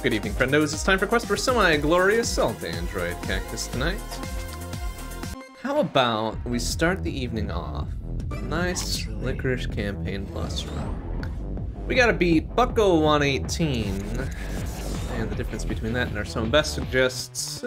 Good evening, friendos. It's time for Quest for Semi-Glorious Salt Android Cactus tonight. How about we start the evening off with a nice Licorice Campaign Plus run. We gotta beat Bucko 118, and the difference between that and our Summon Best suggests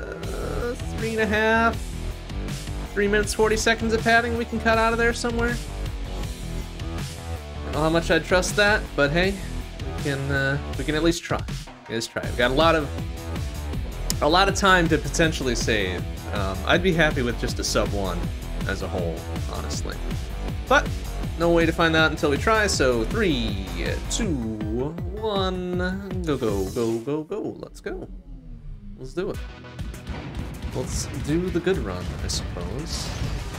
3.5, 3 minutes 40 seconds of padding we can cut out of there somewhere. I don't know how much I'd trust that, but hey, we can at least try. Let's try. We've got a lot of time to potentially save. I'd be happy with just a sub 1 as a whole, honestly. But no way to find out until we try. So 3, 2, 1, go, go, go, go, go. Let's go. Let's do it. Let's do the good run, I suppose.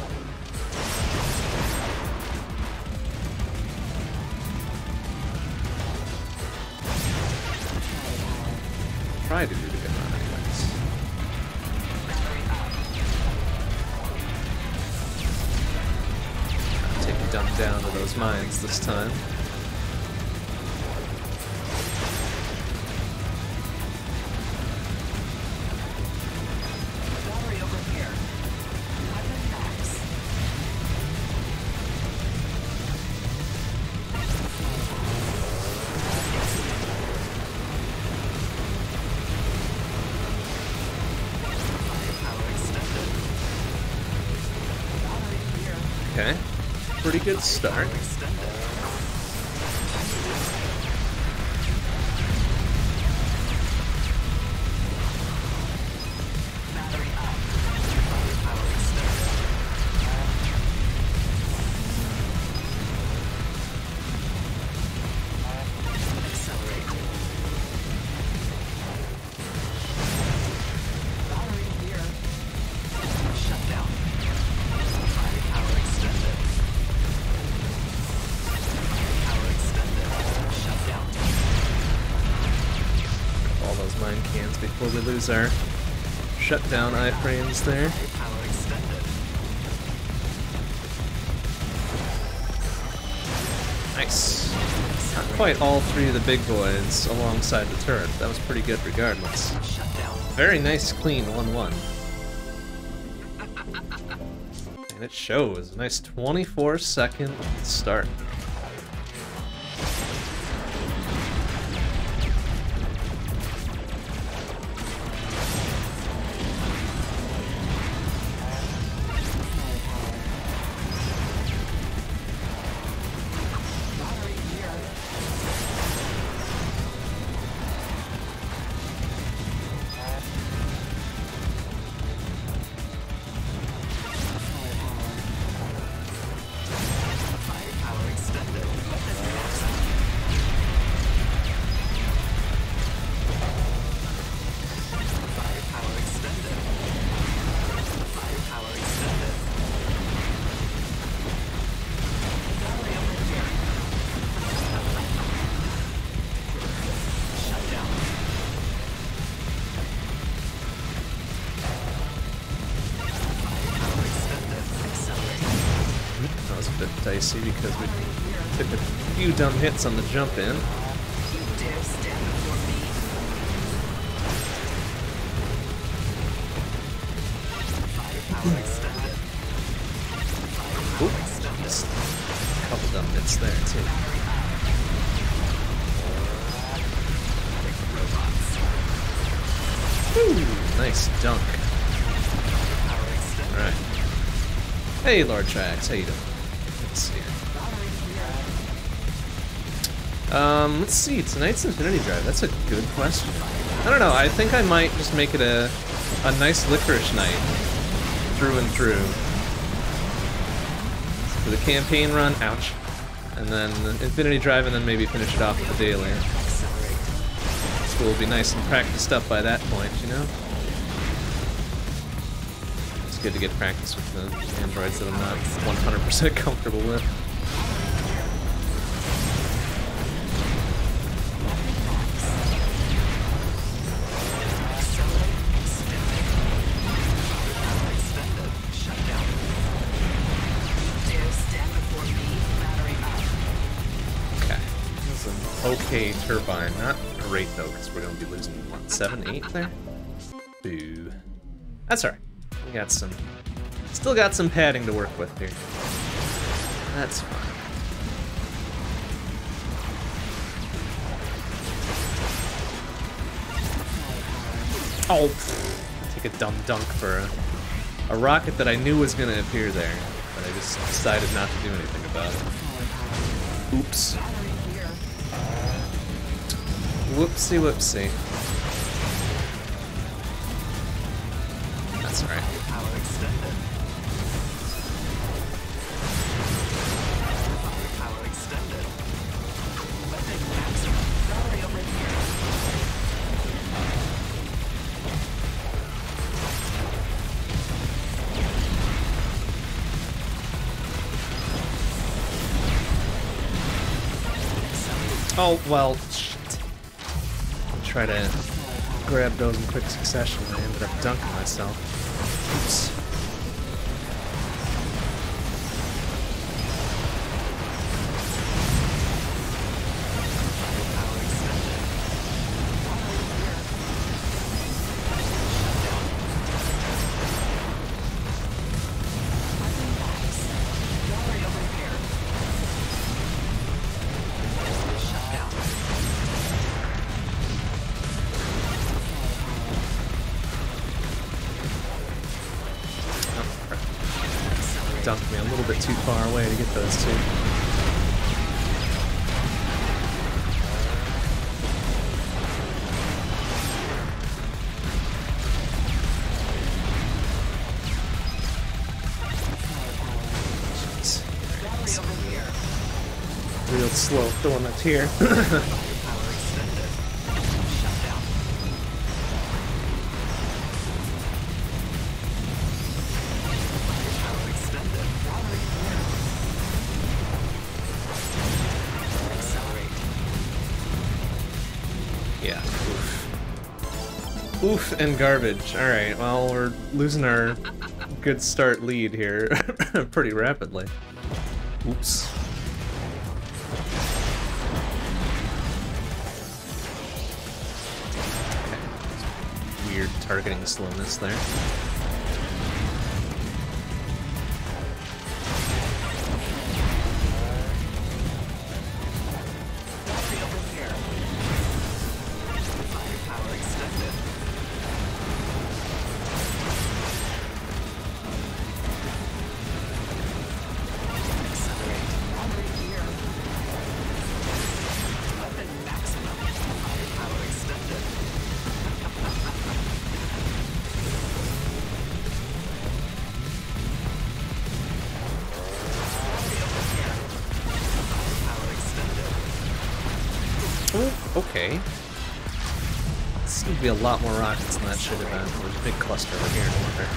Try to do the good run anyways. Take the dumb down to those mines this time. Okay, pretty good start. Mine cans before we lose our shutdown iframes there. Nice. Not quite all 3 of the big boys alongside the turret. That was pretty good regardless. Very nice, clean 1-1. And it shows. Nice 24-second start. Dicey because we took a few dumb hits on the jump in. Oop, just a couple dumb hits there too. Woo, nice dunk. Alright. Hey Lord Trax, how you doing? Let's see, tonight's Infinity Drive, that's a good question. I don't know, I think I might just make it a nice licorice night, through and through. For the campaign run, ouch. And then Infinity Drive, and then maybe finish it off with the daily. School will be nice and practiced up by that point, you know? It's good to get practice with the androids that I'm not 100% comfortable with. Okay, turbine, not great though, because we're gonna be losing what, 7, 8 there? Boo. That's alright. We got some, still got some padding to work with here. That's fine. Oh, take a dumb dunk for a rocket that I knew was gonna appear there, but I just decided not to do anything about it. Oops. Whoopsie whoopsie. That's alright. Oh, well, shit. I try to grab those in quick succession and I ended up dunking myself. Oops. Dunked me a little bit too far away to get those two. Jeez. Real slow throwing that here. Yeah, oof. Oof and garbage. Alright, well, we're losing our good start lead here pretty rapidly. Oops. Okay. Weird targeting slowness there. Okay. Seems to be a lot more rockets than that should have been. There's a big cluster over here, no wonder.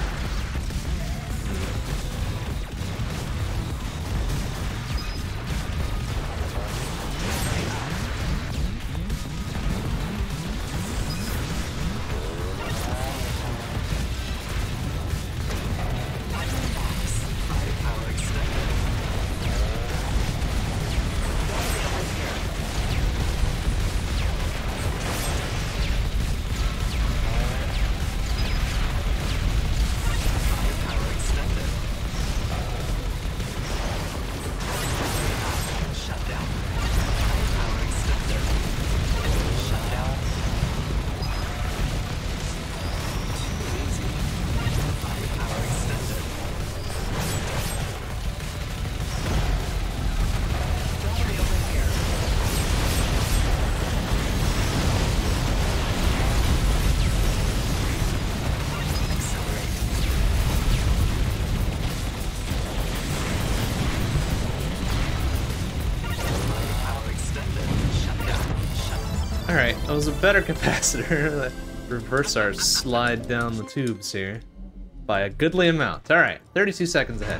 Alright, that was a better capacitor. Reverse our slide down the tubes here by a goodly amount. Alright, 32 seconds ahead.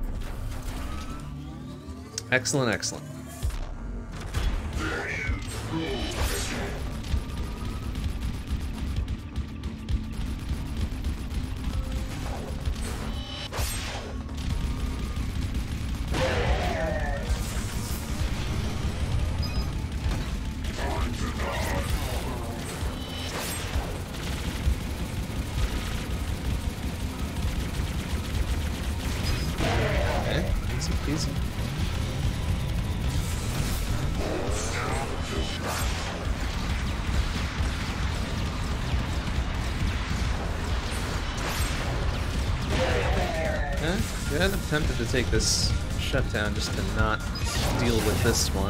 Excellent, excellent. Easy peasy. Good. I'm tempted to take this shutdown just to not deal with this one.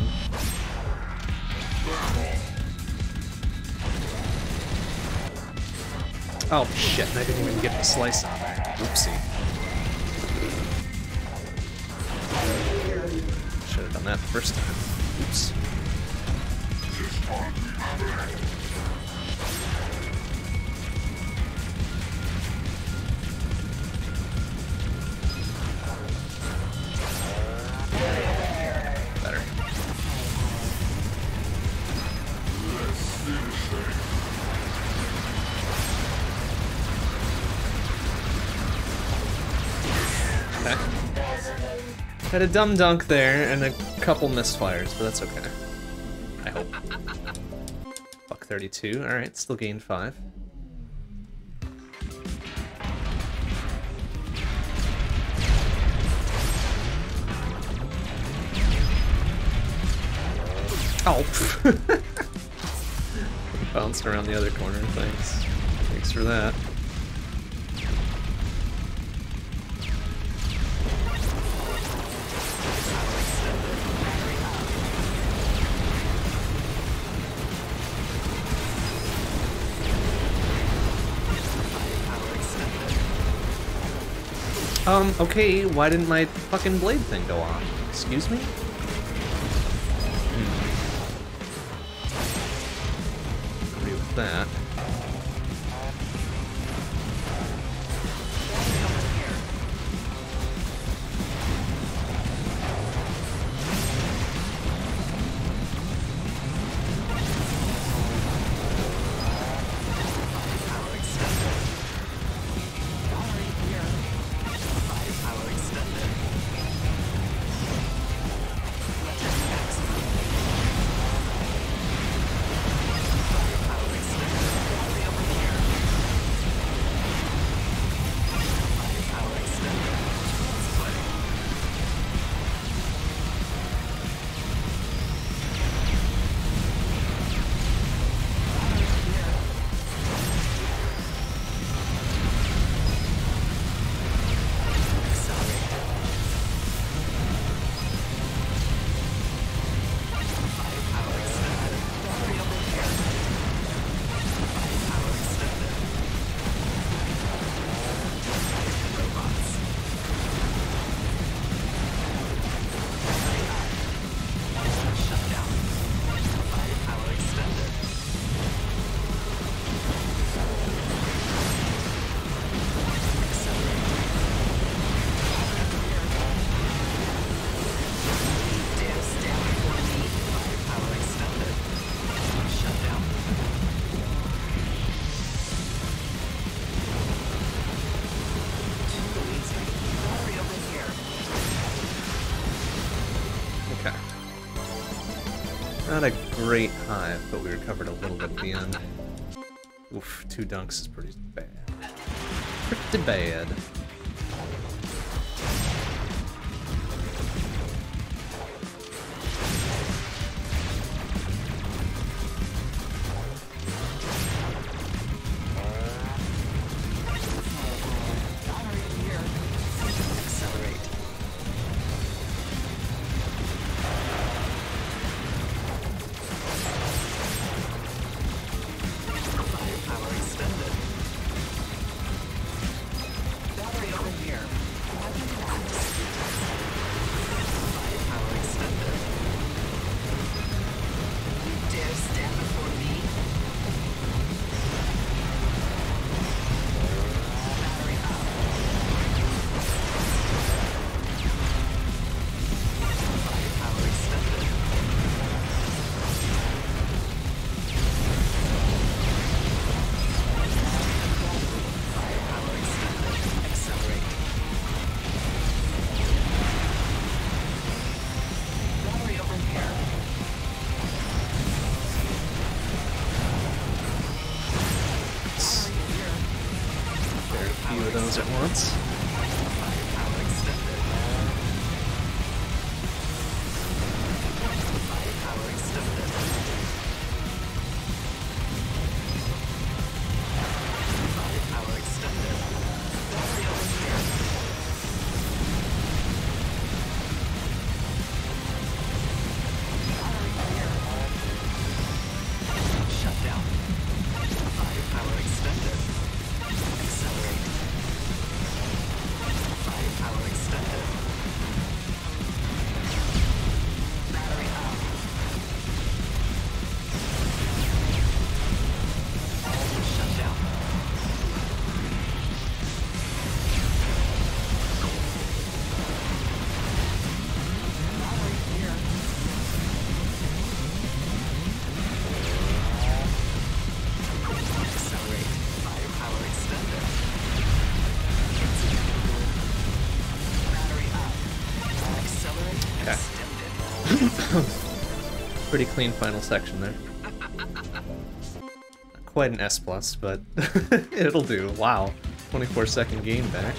Oh shit, I didn't even get the slice on there. Oopsie. Should have done that the first time. Oops. Better. Okay. Had a dumb dunk there and a couple misfires, but that's okay. I hope. Buck 32. Alright, still gained 5. Oh! Bounced around the other corner, thanks. Thanks for that. Okay, why didn't my fucking blade thing go off? Excuse me? Agree with that. Not a great hive, but we recovered a little bit at the end. Oof, 2 dunks is pretty bad. Pretty bad. Okay. Pretty clean final section there. Not quite an S+, but it'll do. Wow. 24-second game back.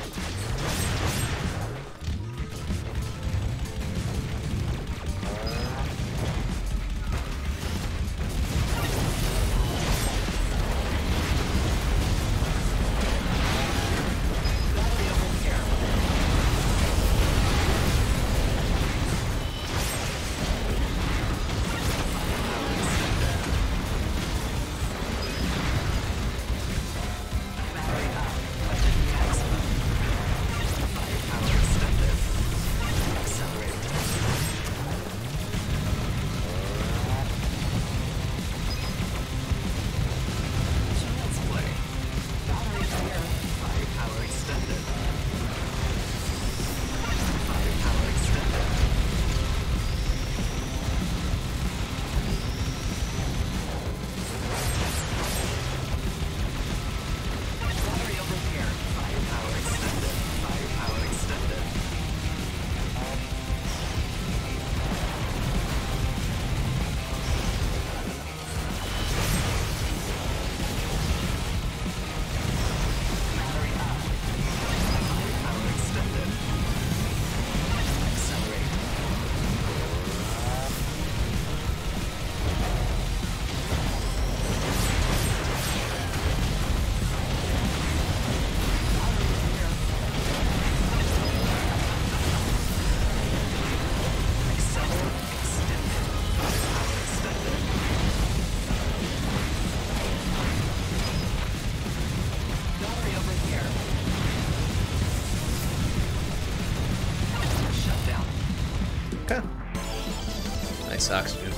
Nice oxygen.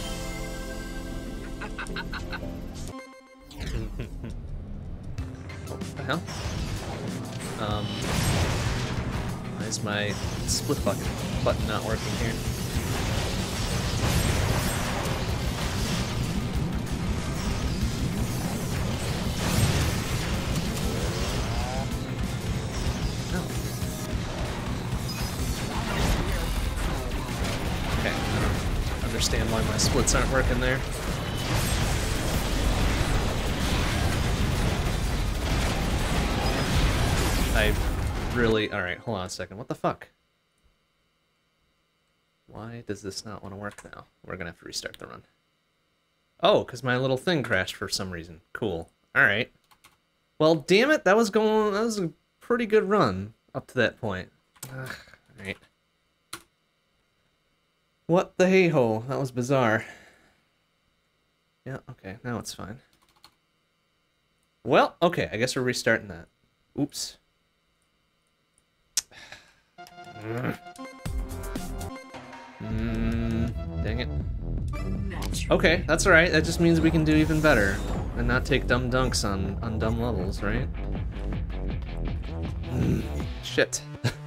What the hell? Why is my split button not working here? Understand why my splits aren't working there. I really... Alright, hold on a second. What the fuck? Why does this not want to work now? We're gonna have to restart the run. Oh, because my little thing crashed for some reason. Cool. Alright. Well, damn it, that was a pretty good run up to that point. Alright. What the hey-ho? That was bizarre. Yeah, okay, now it's fine. Well, okay, I guess we're restarting that. Oops. Dang it. Okay, that's alright. That just means we can do even better. And not take dumb dunks on dumb levels, right? Shit.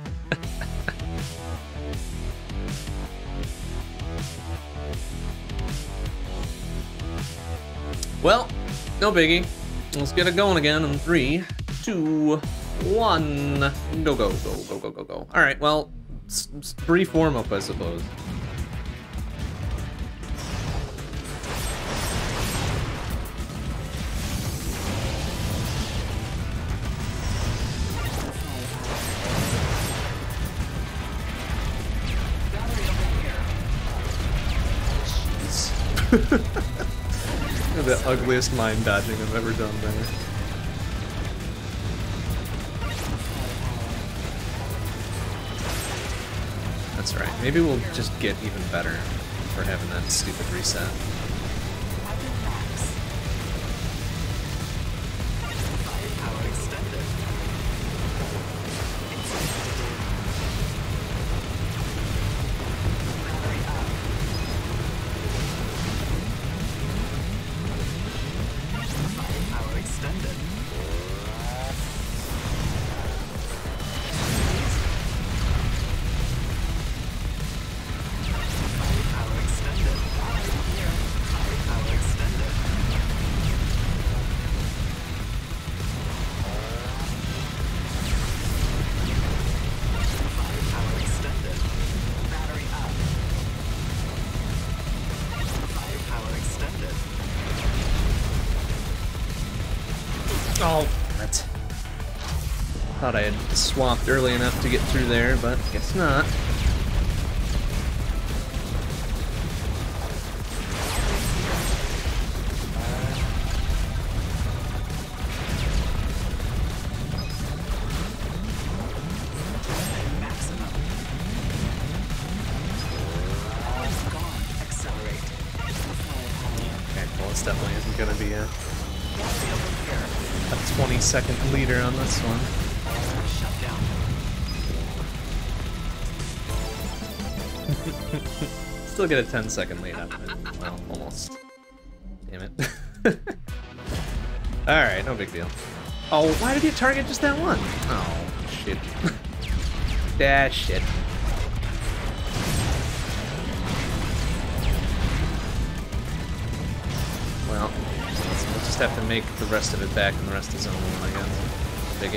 Well, no biggie. Let's get it going again in 3, 2, 1. Go, go, go, go, go, go, go. Alright, well, brief warm-up, I suppose. Jeez. The ugliest mind dodging I've ever done there. That's right. Maybe we'll just get even better for having that stupid reset. Oh, what? Thought I had swapped early enough to get through there, but guess not. Definitely isn't going to be a 20-second leader on this one. Still get a 10-second lead out of it. Well, almost. Damn it. Alright, no big deal. Oh, why did you target just that one? Oh, shit. Ah, shit. Well, we'll just have to make the rest of it back in the rest of zone 1, I guess. Biggie.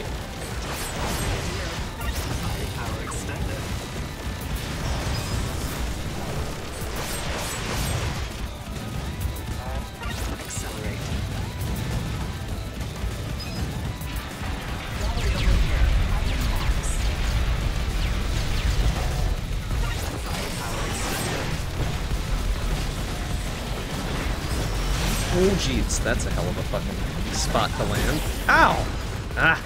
Oh, jeez, that's a hell of a fucking spot to land. Ow! Ah!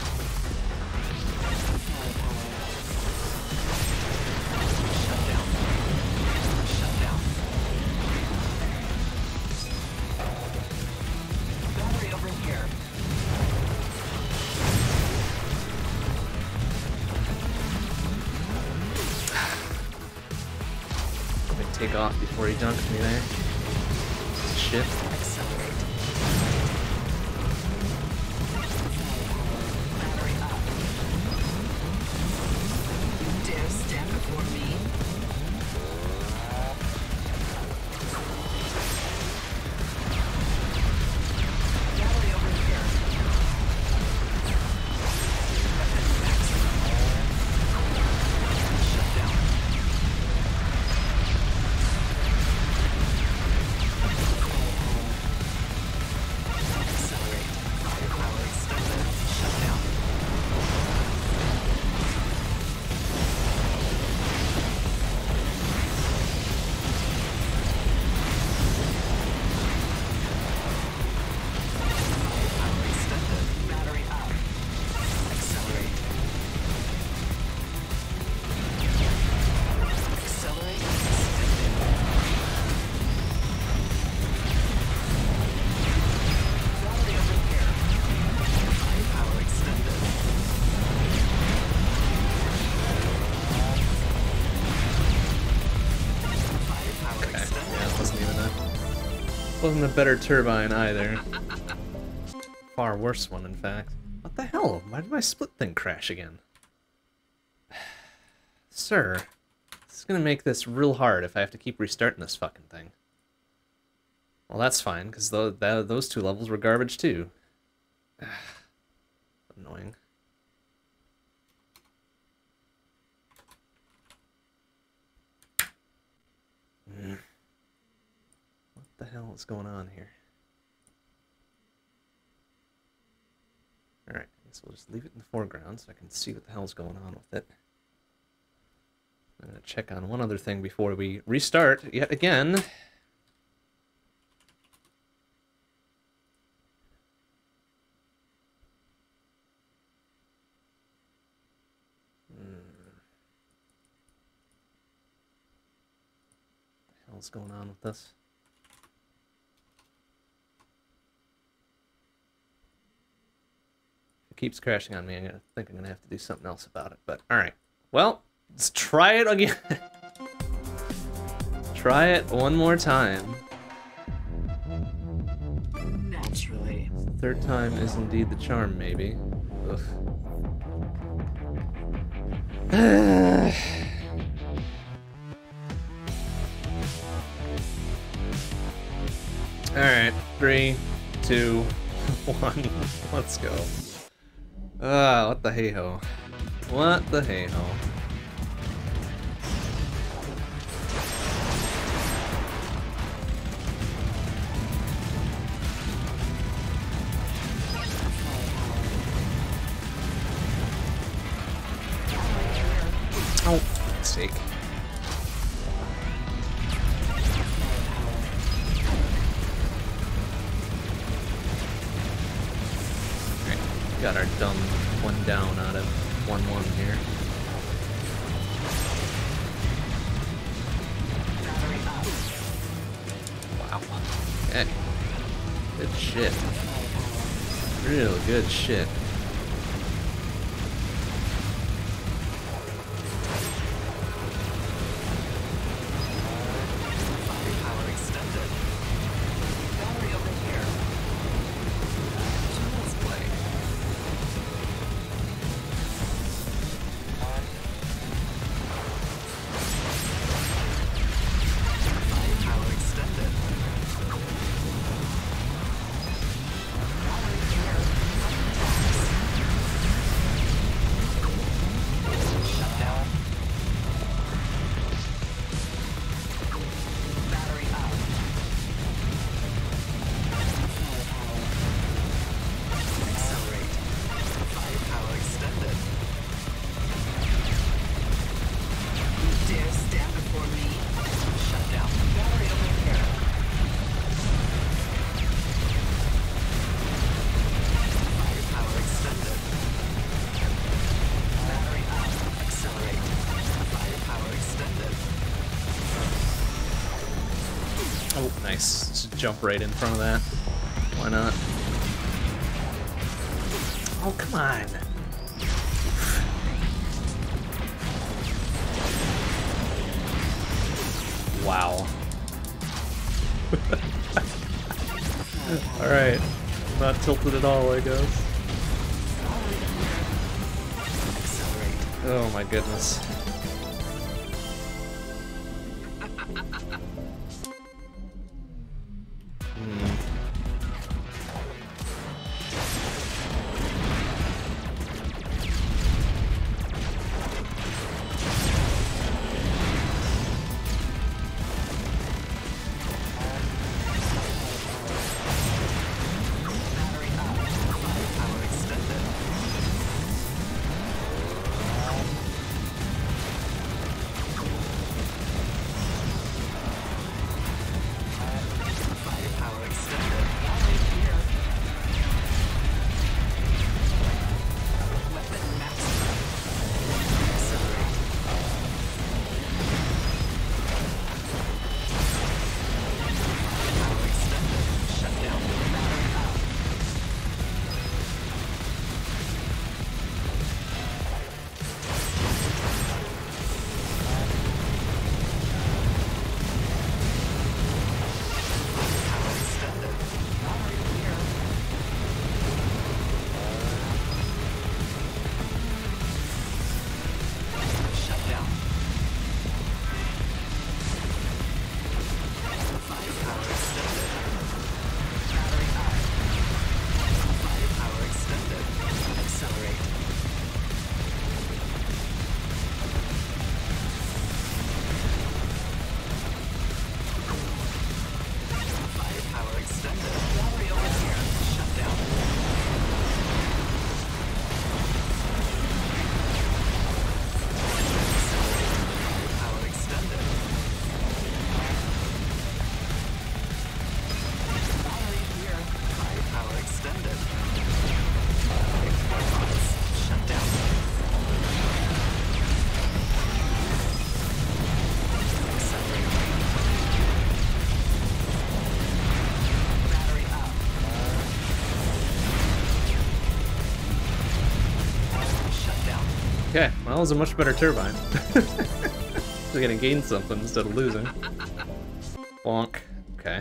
Let me take off before he dunked me there. Shit. Wasn't a better turbine either. Far worse one, in fact. What the hell? Why did my split thing crash again? Sir, this is gonna make this real hard if I have to keep restarting this fucking thing. Well, that's fine, because those two levels were garbage too. Annoying. What the hell is going on here? Alright, I guess we'll just leave it in the foreground so I can see what the hell's going on with it. I'm going to check on one other thing before we restart yet again. What the hell's going on with this? Keeps crashing on me. I think I'm gonna have to do something else about it. But all right, well, let's try it again. Try it one more time. Naturally. Third time is indeed the charm, maybe. Ugh. All right, 3, 2, 1. Let's go. What the hey-ho. What the hey-ho. sake. Alright, got our dumb one down out of 1-1 here. Wow. Okay. Good shit. Real good shit. Oh, nice. Just jump right in front of that. Why not? Oh, come on. Wow. Alright. Not tilted at all, I guess. Oh my goodness. Okay, well, that was a much better turbine. We're gonna gain something instead of losing. Bonk. Okay.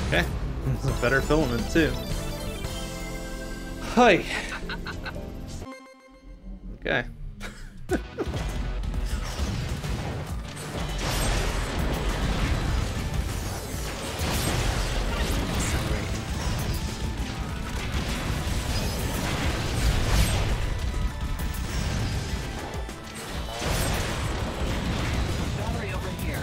Okay. It's a better filament, too. Hi. Okay. Battery over here.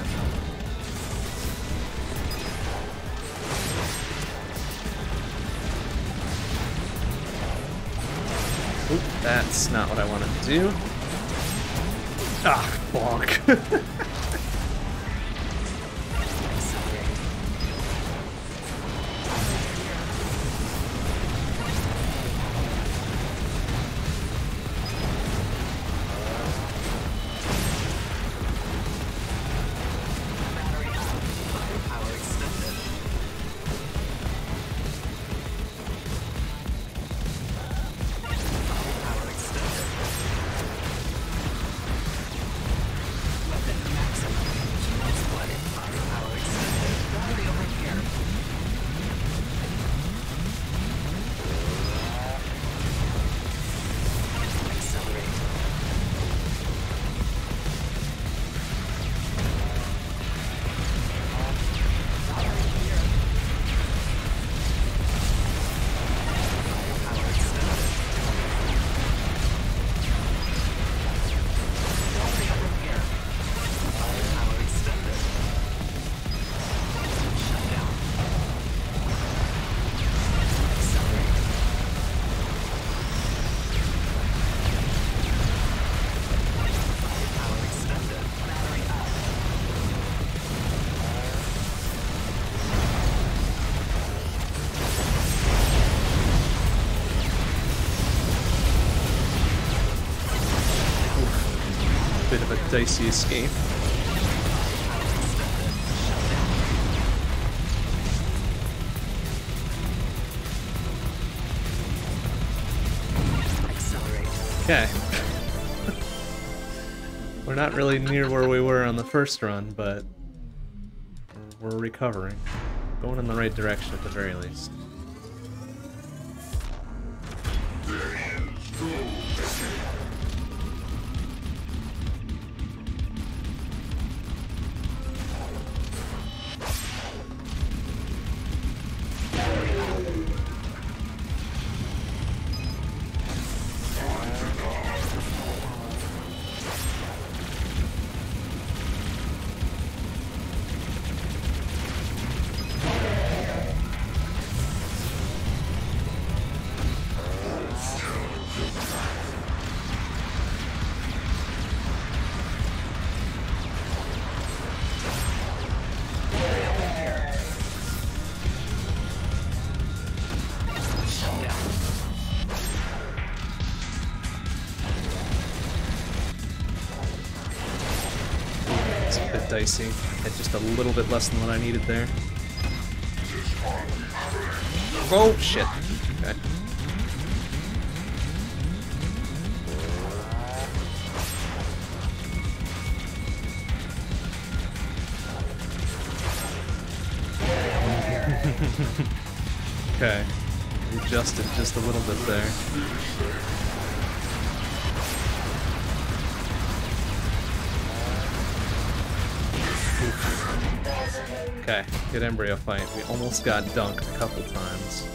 Oop, that's not what I wanted to do. Ah, bonk. Battery up. Firepower extended. Firepower extended. Weapon maximum. That's what it. Firepower extended. Battery over here. Accelerate. Battery here. Firepower extended. Battery over here. Firepower extended. Shut down. Accelerate. Firepower extended. Battery up. Bit of a dicey escape. Accelerate. Okay. We're not really near where we were on the first run, but we're recovering. Going in the right direction at the very least. Shut down. It's a bit dicey. Had just a little bit less than what I needed there. Oh, shit. Okay. Okay. Adjusted just a little bit there. Okay, good embryo fight. We almost got dunked a couple times.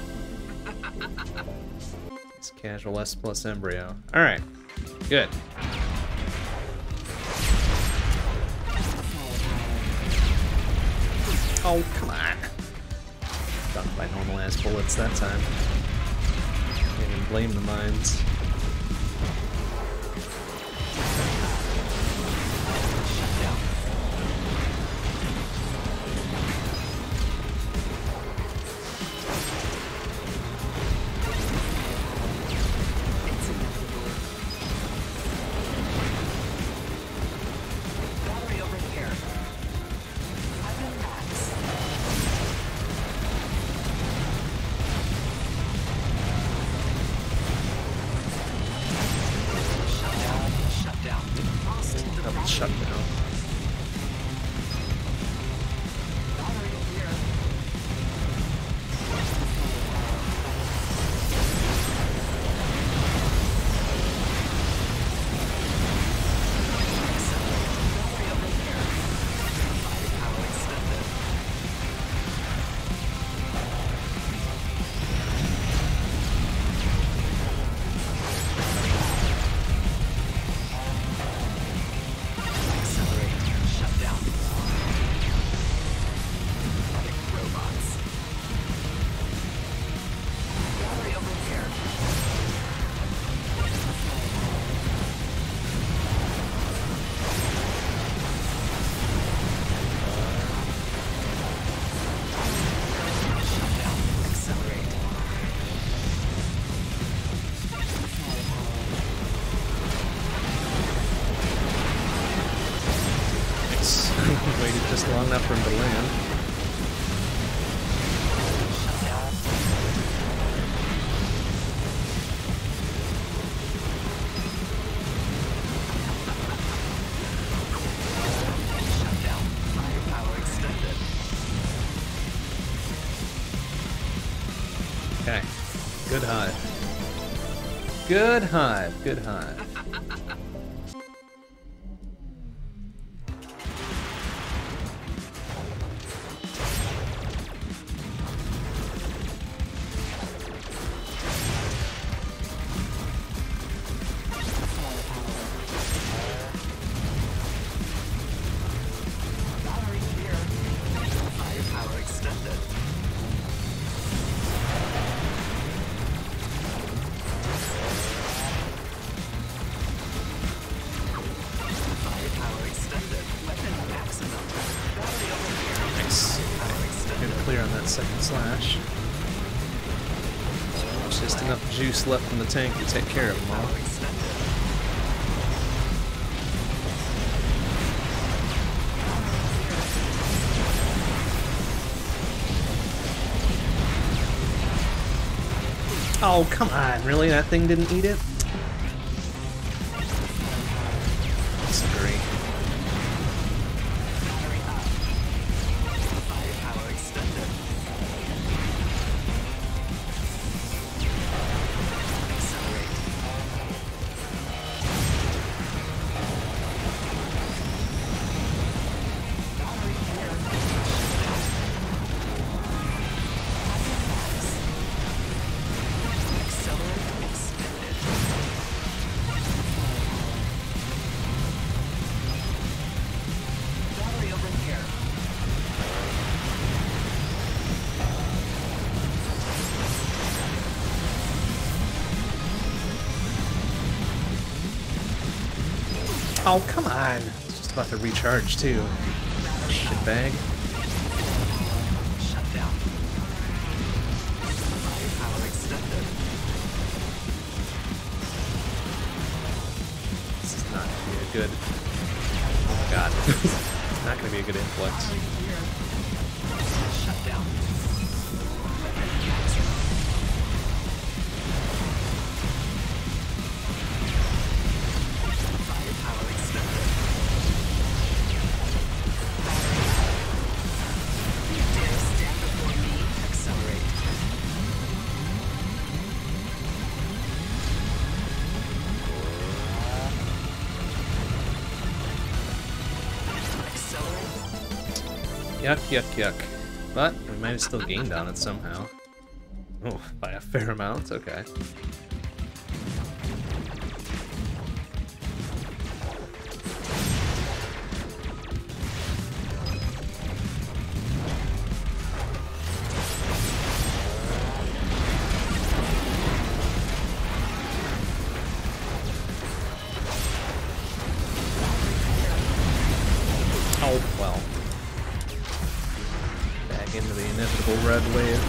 It's casual S plus embryo. Alright, good. Oh, come on. Dunked by normal ass bullets that time. Can't even blame the mines. Battery over here. Weapon max. Okay. Good hive. Good hive. Good hive. Battery here. Firepower extended. Firepower extended. Weapon maximum. Battery over here. Nice. Power extended. Good clear on that second slash. Just enough juice left in the tank to take care of them all. Power extended. Oh, come on. Really? That thing didn't eat it? Disagree. Battery up. Firepower extended. Accelerate. Battery here. Accelerate expended. Battery over here. Oh, come on. It's just about to recharge, too. Shitbag. Shut down. Firepower extended. This is not going to be a good... Oh, God. It's not going to be a good influx. Battery here. Shut down. Weapon maximum. Firepower extended. You dare stand before me? Accelerate. Accelerate. Yuck, yuck, yuck. But we might have still gained on it somehow. Oh, by a fair amount? Okay. Oh, well. Back into the inevitable red wave.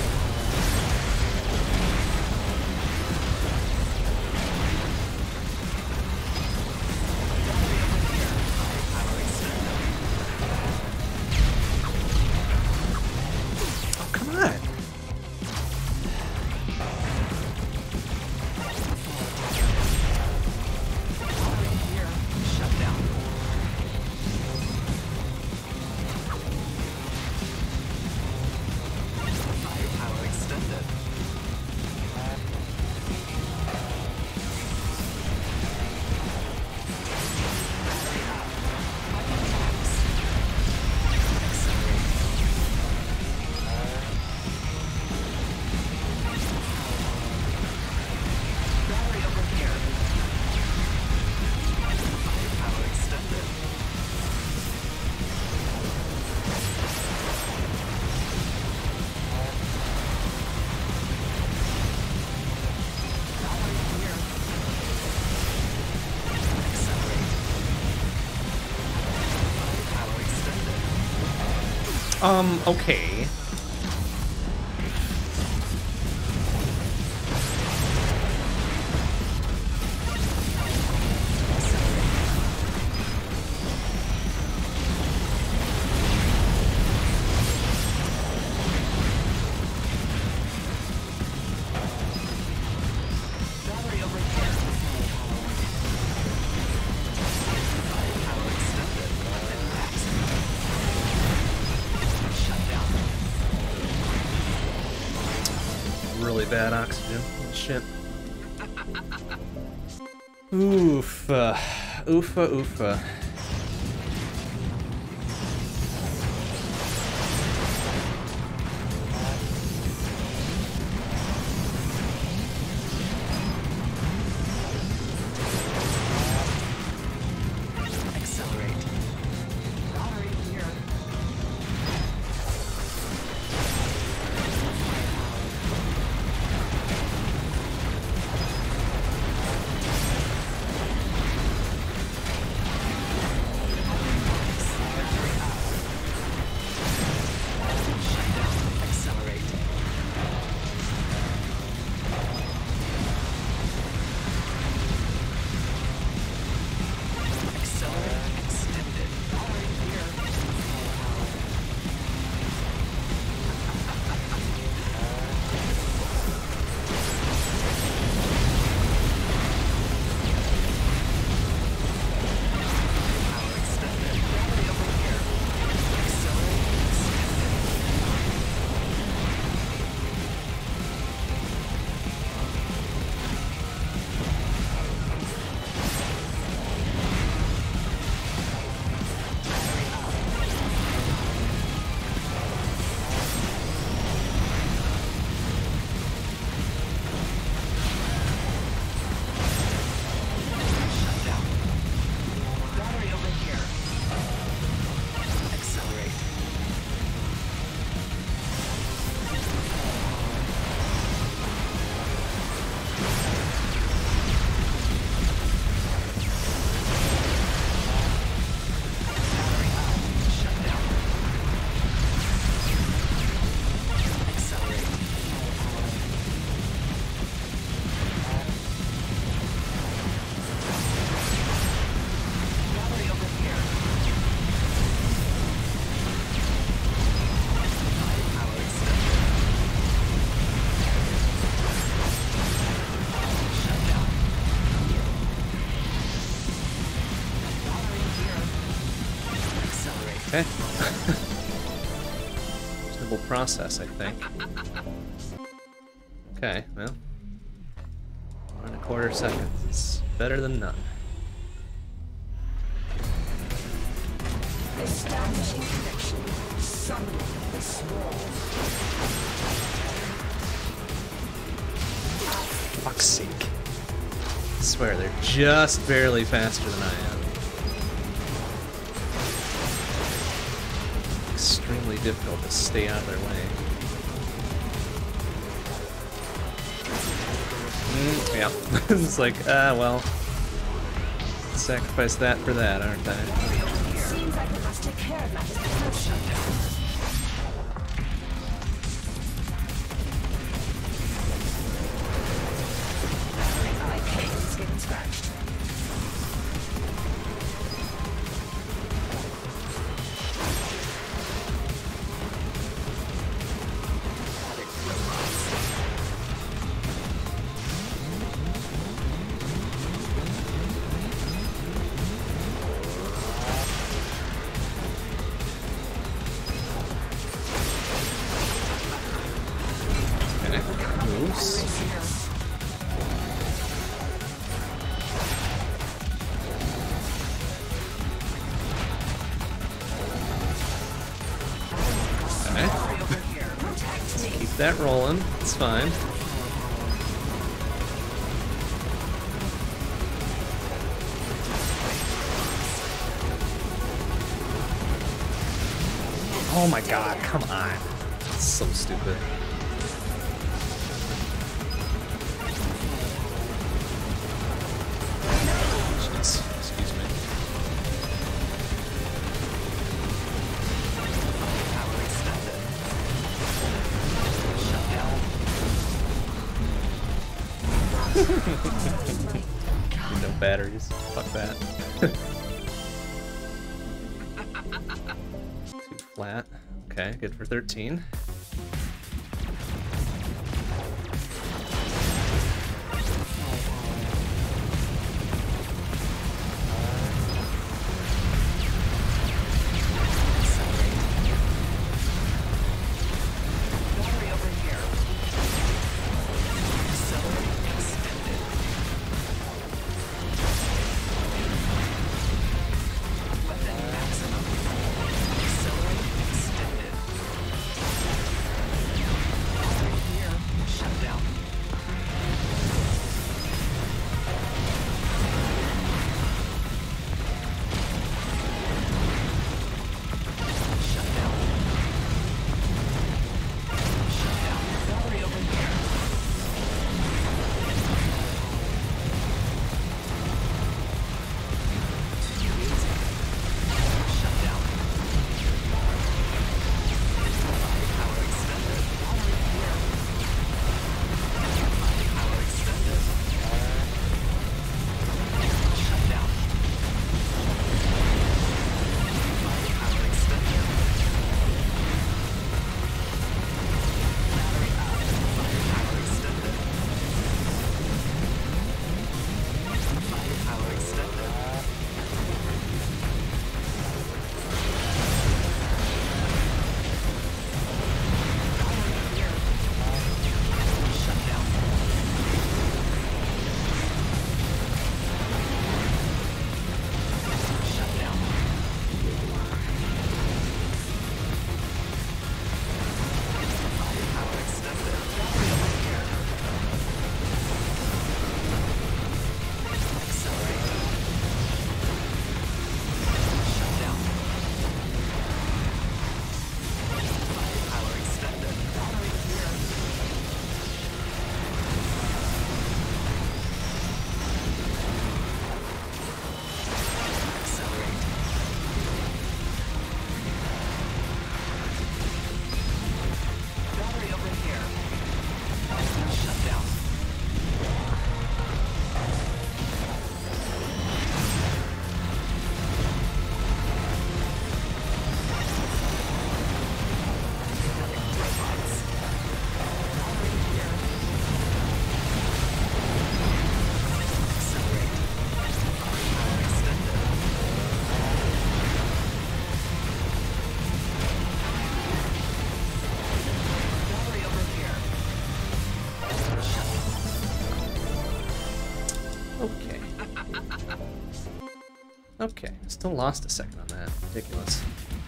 Firepower extended. Oh, come on! Battery here. Shut down. Firepower extended. Battery up. Weapon max. Accelerate. Battery over here. Firepower extended. Battery here. Accelerate. Firepower extended. Okay. Battery over here. Firepower extended. Weapon maximum. Shut down. really bad oxygen. Oh, shit. Oofa. Oofa, oofa. Okay. Reasonable process, I think. Okay, well. 1.25 seconds. It's better than none. Establishing connection. Summoning the swarm. Fuck's sake. I swear, they're just barely faster than I am. Extremely difficult to stay out of their way. Yeah. It's like, well. Sacrifice that for that, aren't I? Seems like we must take care of matters before shutdown. My case is getting scratched. That rolling, it's fine. Oh my god, come on. That's so stupid. Jeez, excuse me. No batteries. Fuck that. Too flat. Okay, good for 13. Okay, still lost a second on that. Ridiculous.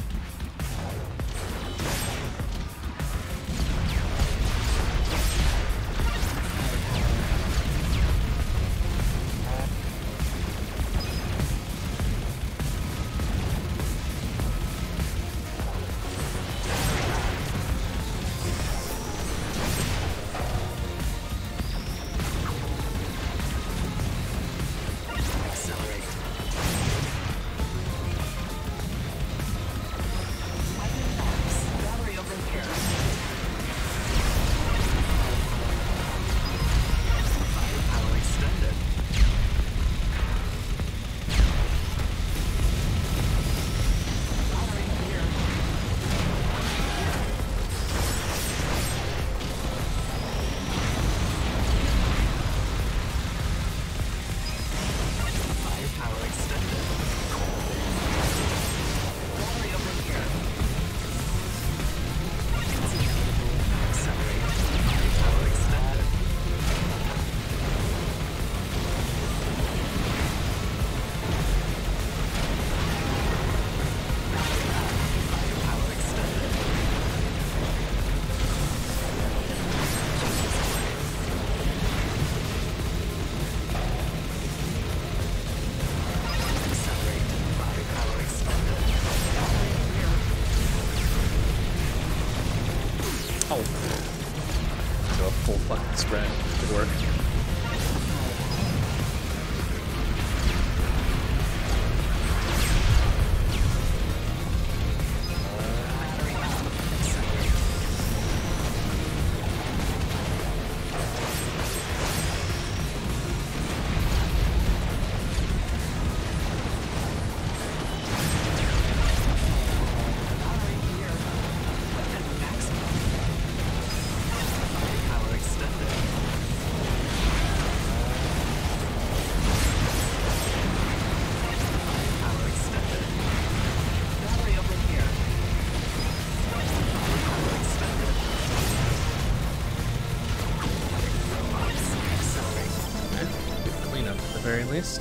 Very least.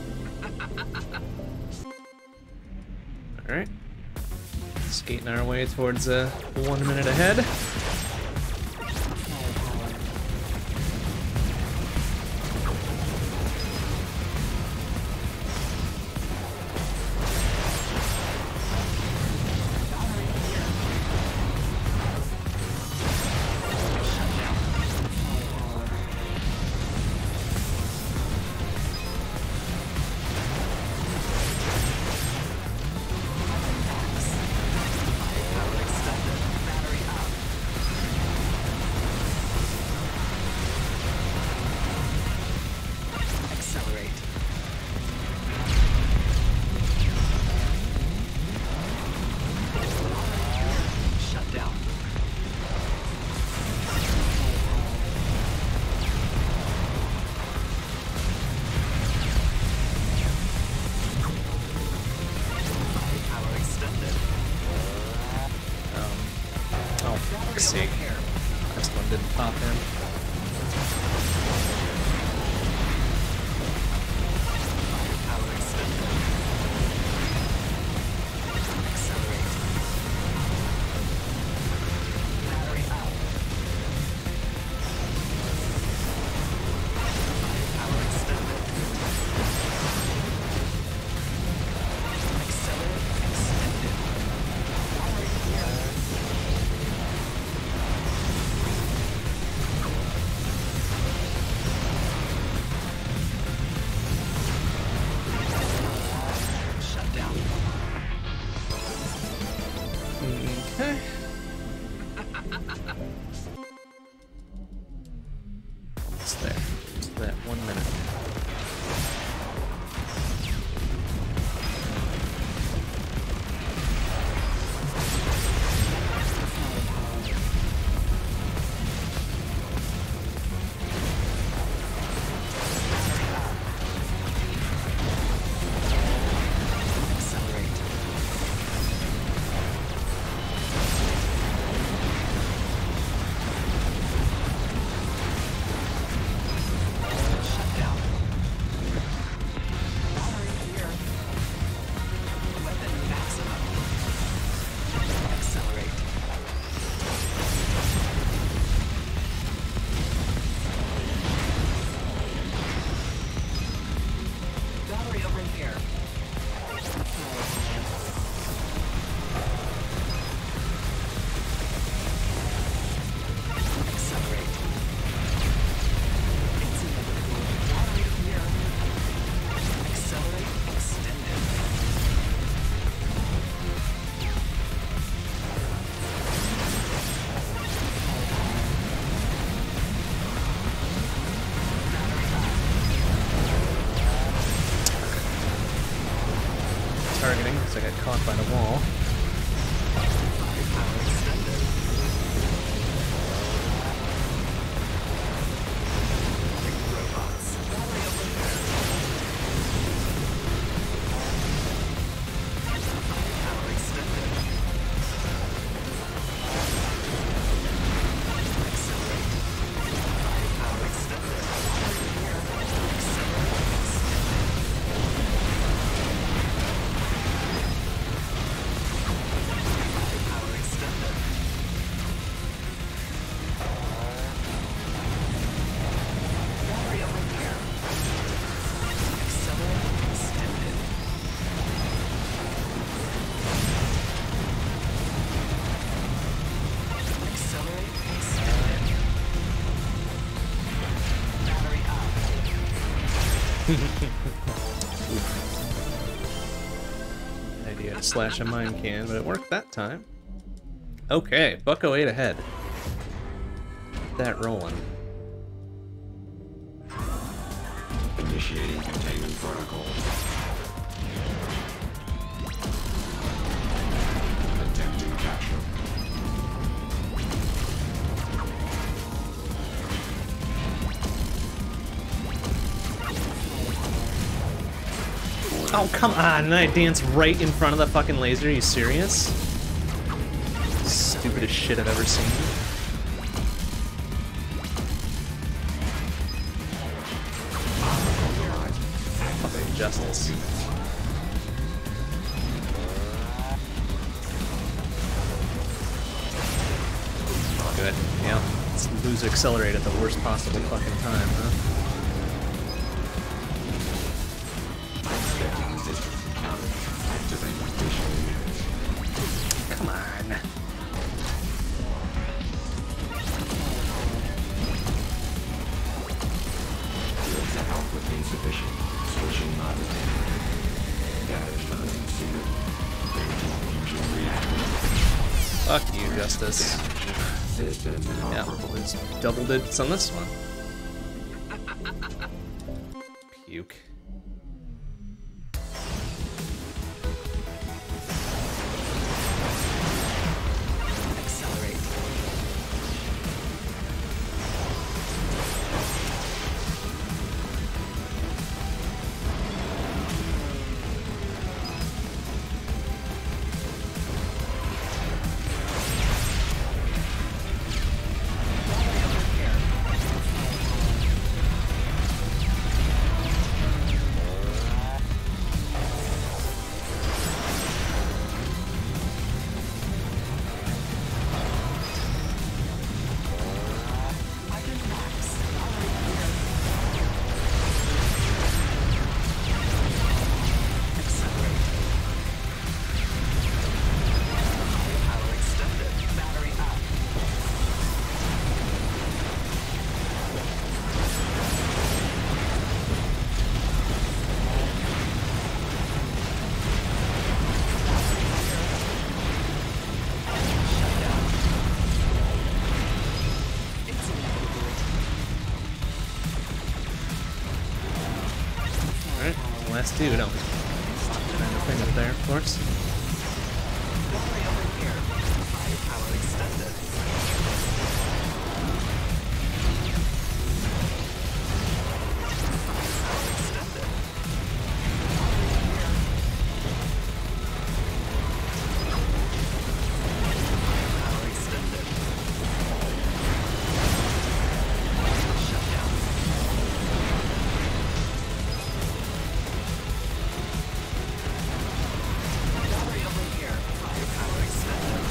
Alright. Skating our way towards 1 minute ahead. Shut down. Idea to slash a mine can, but it worked that time. Okay, Bucko 8 ahead. Get that rolling. Initiating containment protocol. Attempting capture. Oh, come on! And I dance right in front of the fucking laser. Are you serious? Stupidest shit I've ever seen. Fucking justice. Good. Yeah. Let's lose accelerate at the worst possible fucking time, huh? Come on. Output insufficient. Switching model. Data transmitted. Fusion reactor. Fuck you, Justice. Systems Yeah, inoperable. there's double digits on this one. Puke. Accelerate. Alright, last two, don't we? Kind of thing up there, of course. Battery over here. Firepower extended. Firepower extended. Firepower extended. Shut down. Battery over here. Firepower extended.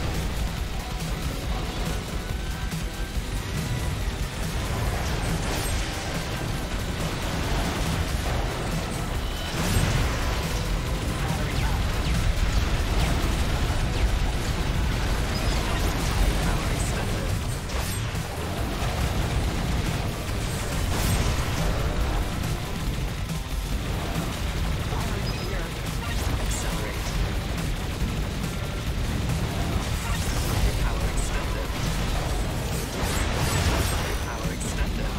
Battery up. Firepower extended. Battery here. Accelerate. Firepower extended. Firepower extended.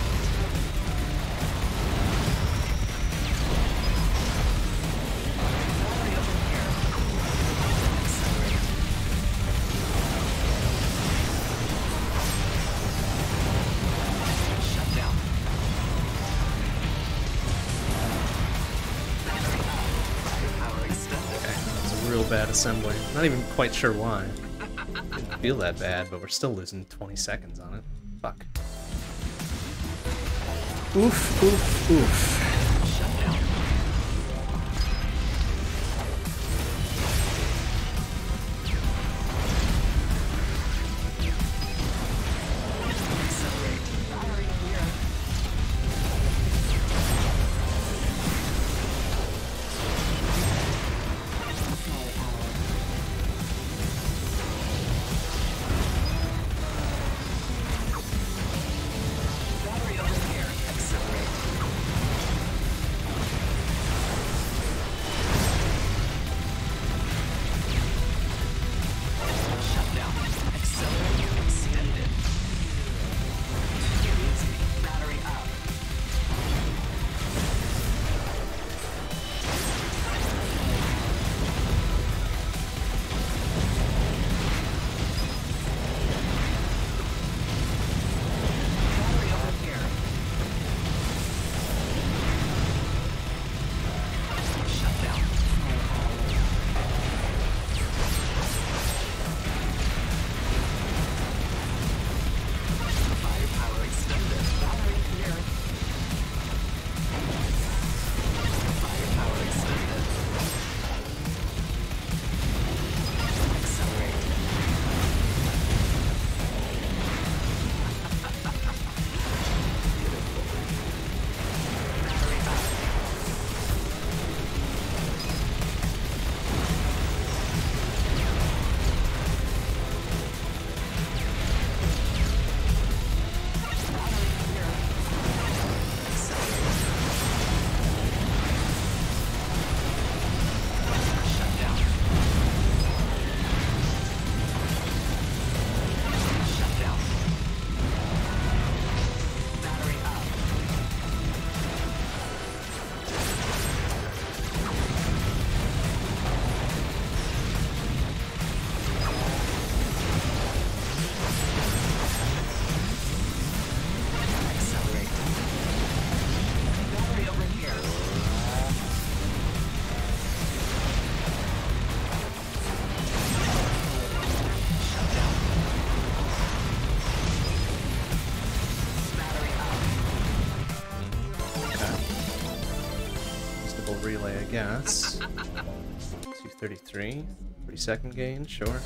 Battery over here. Accelerate. Shut down. Battery up. Firepower extended. Okay, that was a real bad assembly. Not even quite sure why. Didn't feel that bad, but we're still losing 20 seconds on it. Fuck. Oof, oof, oof. Shut down. Accelerate. Battery here. Battery over here. Accelerate. guess. 233. 30-second gain. Sure.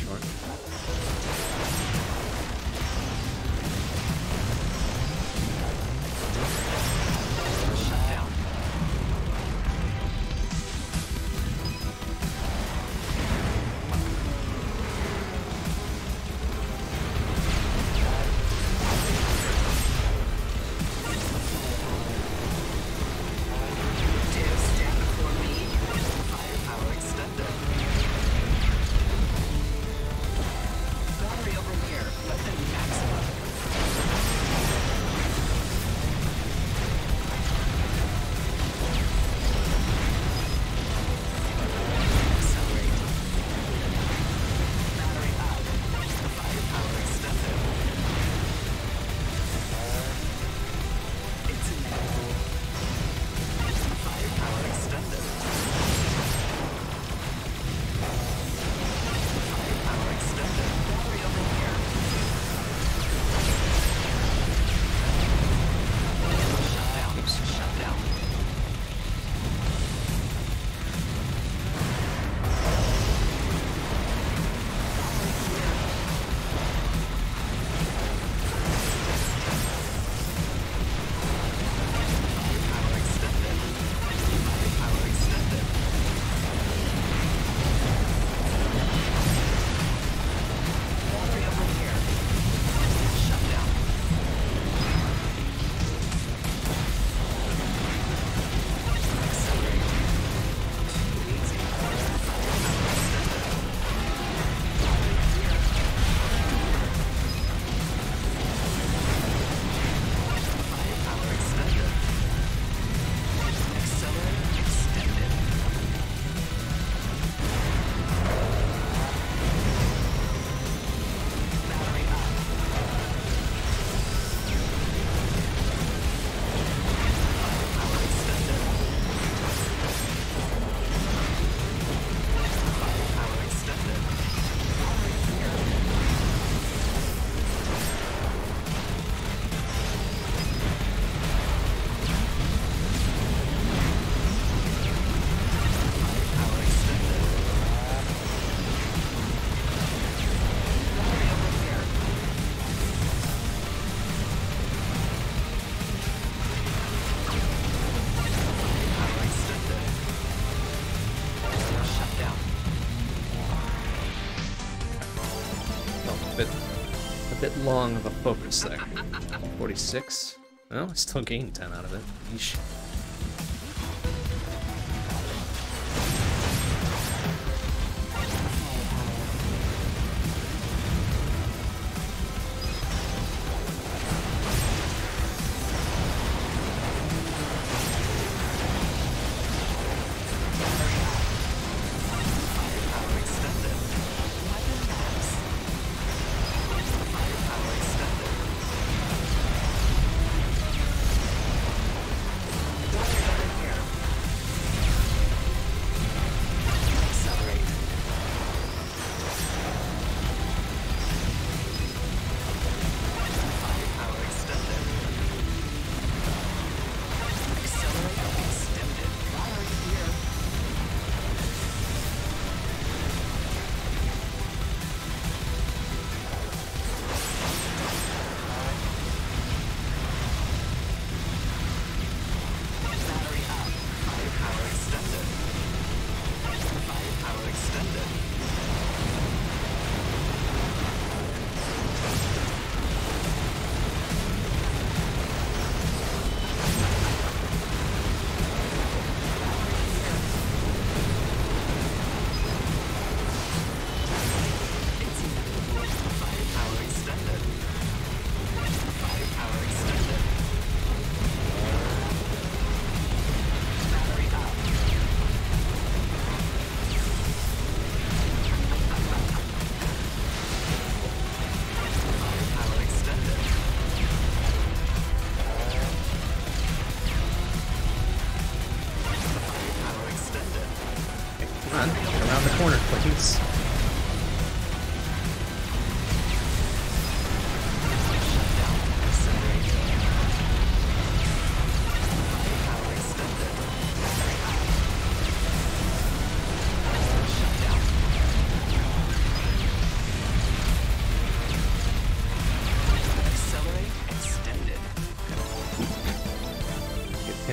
Long of a focus there. 46. Well, I still gained 10 out of it. Yeesh.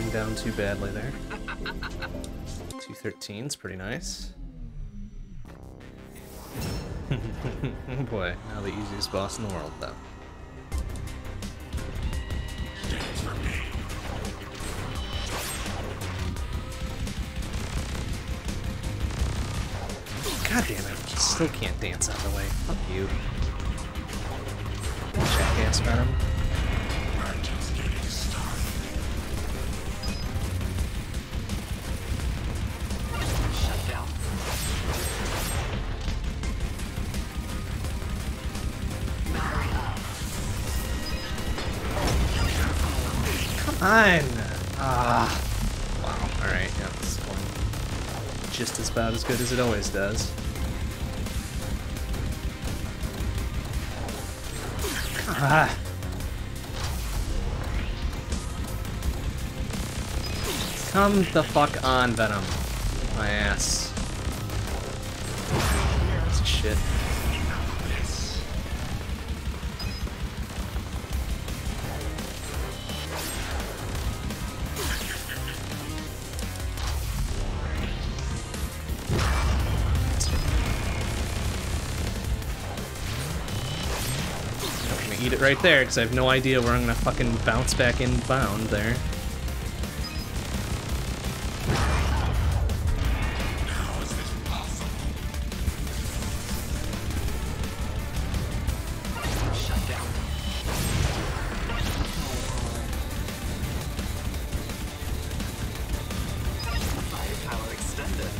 going down too badly there. 213 is pretty nice. Oh boy, now the easiest boss in the world, though. God damn it, still can't dance out of the way. Fuck you. Jackass Venom. Shut down. Come on! Ah. Wow, alright, yeah, this is going just about as good as it always does. Ah. Come the fuck on, Venom. My ass. That's shit. Eat it right there, because I have no idea where I'm gonna fucking bounce back inbound there. How is this possible? Shut down. Firepower extended.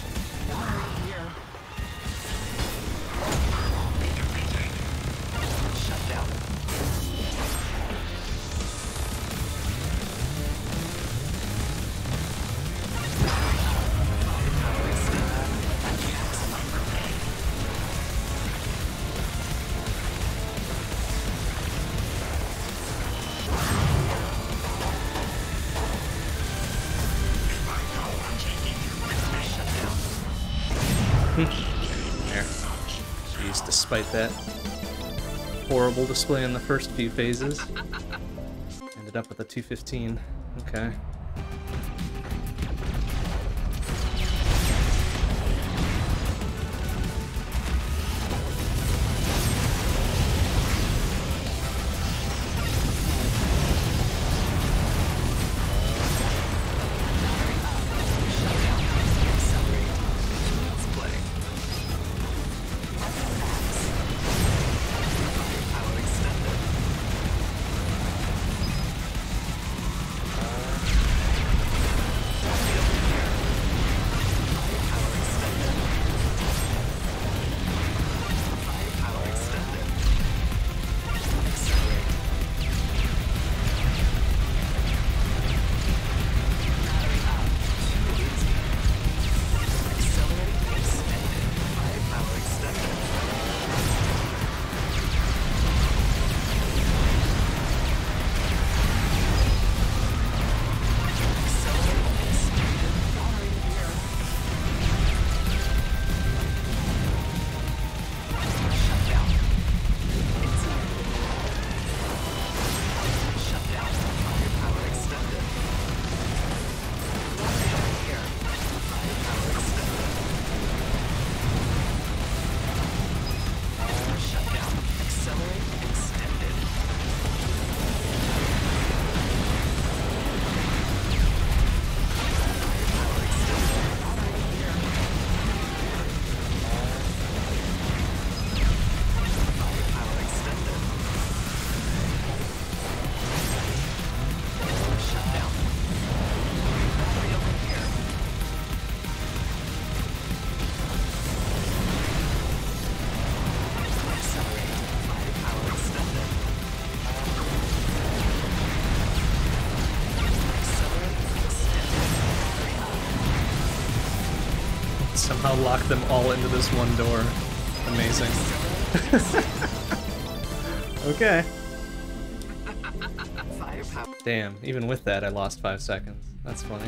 Shut down. Firepower extended. Shut down. There. Jeez, despite that horrible display in the first few phases, ended up with a 215. Okay. Somehow lock them all into this one door. Amazing. Okay. Firepower. Damn, even with that I lost 5 seconds. That's funny.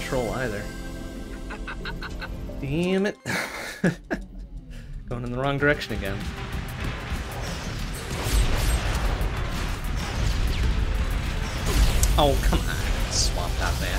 control either. Damn it. Going in the wrong direction again. Oh, come on. Swapped out that.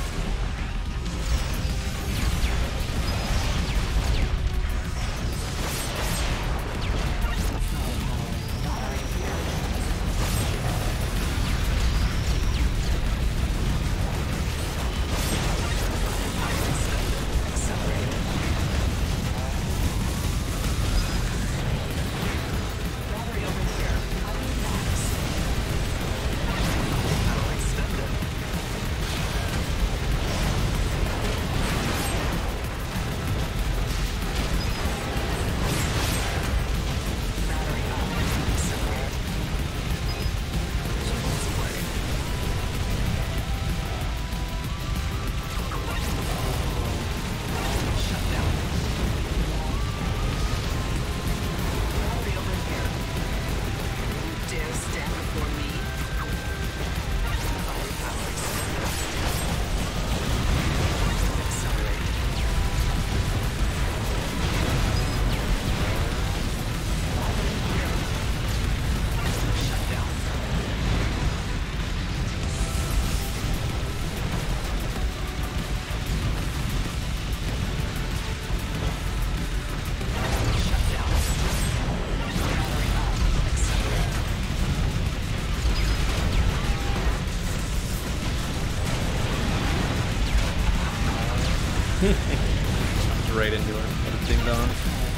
Right into it. What a ding dong.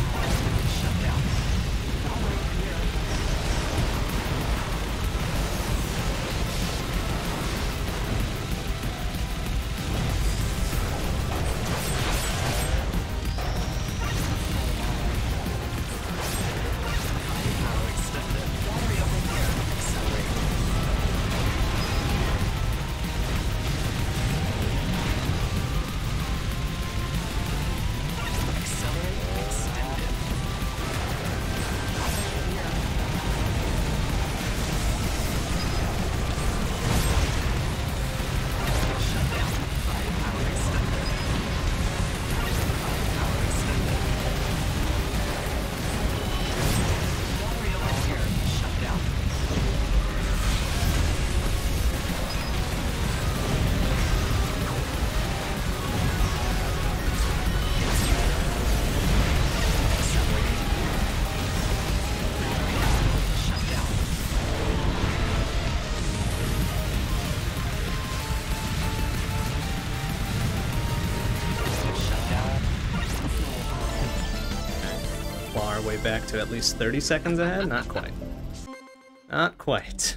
Way back to at least 30 seconds ahead? Not quite. Not quite.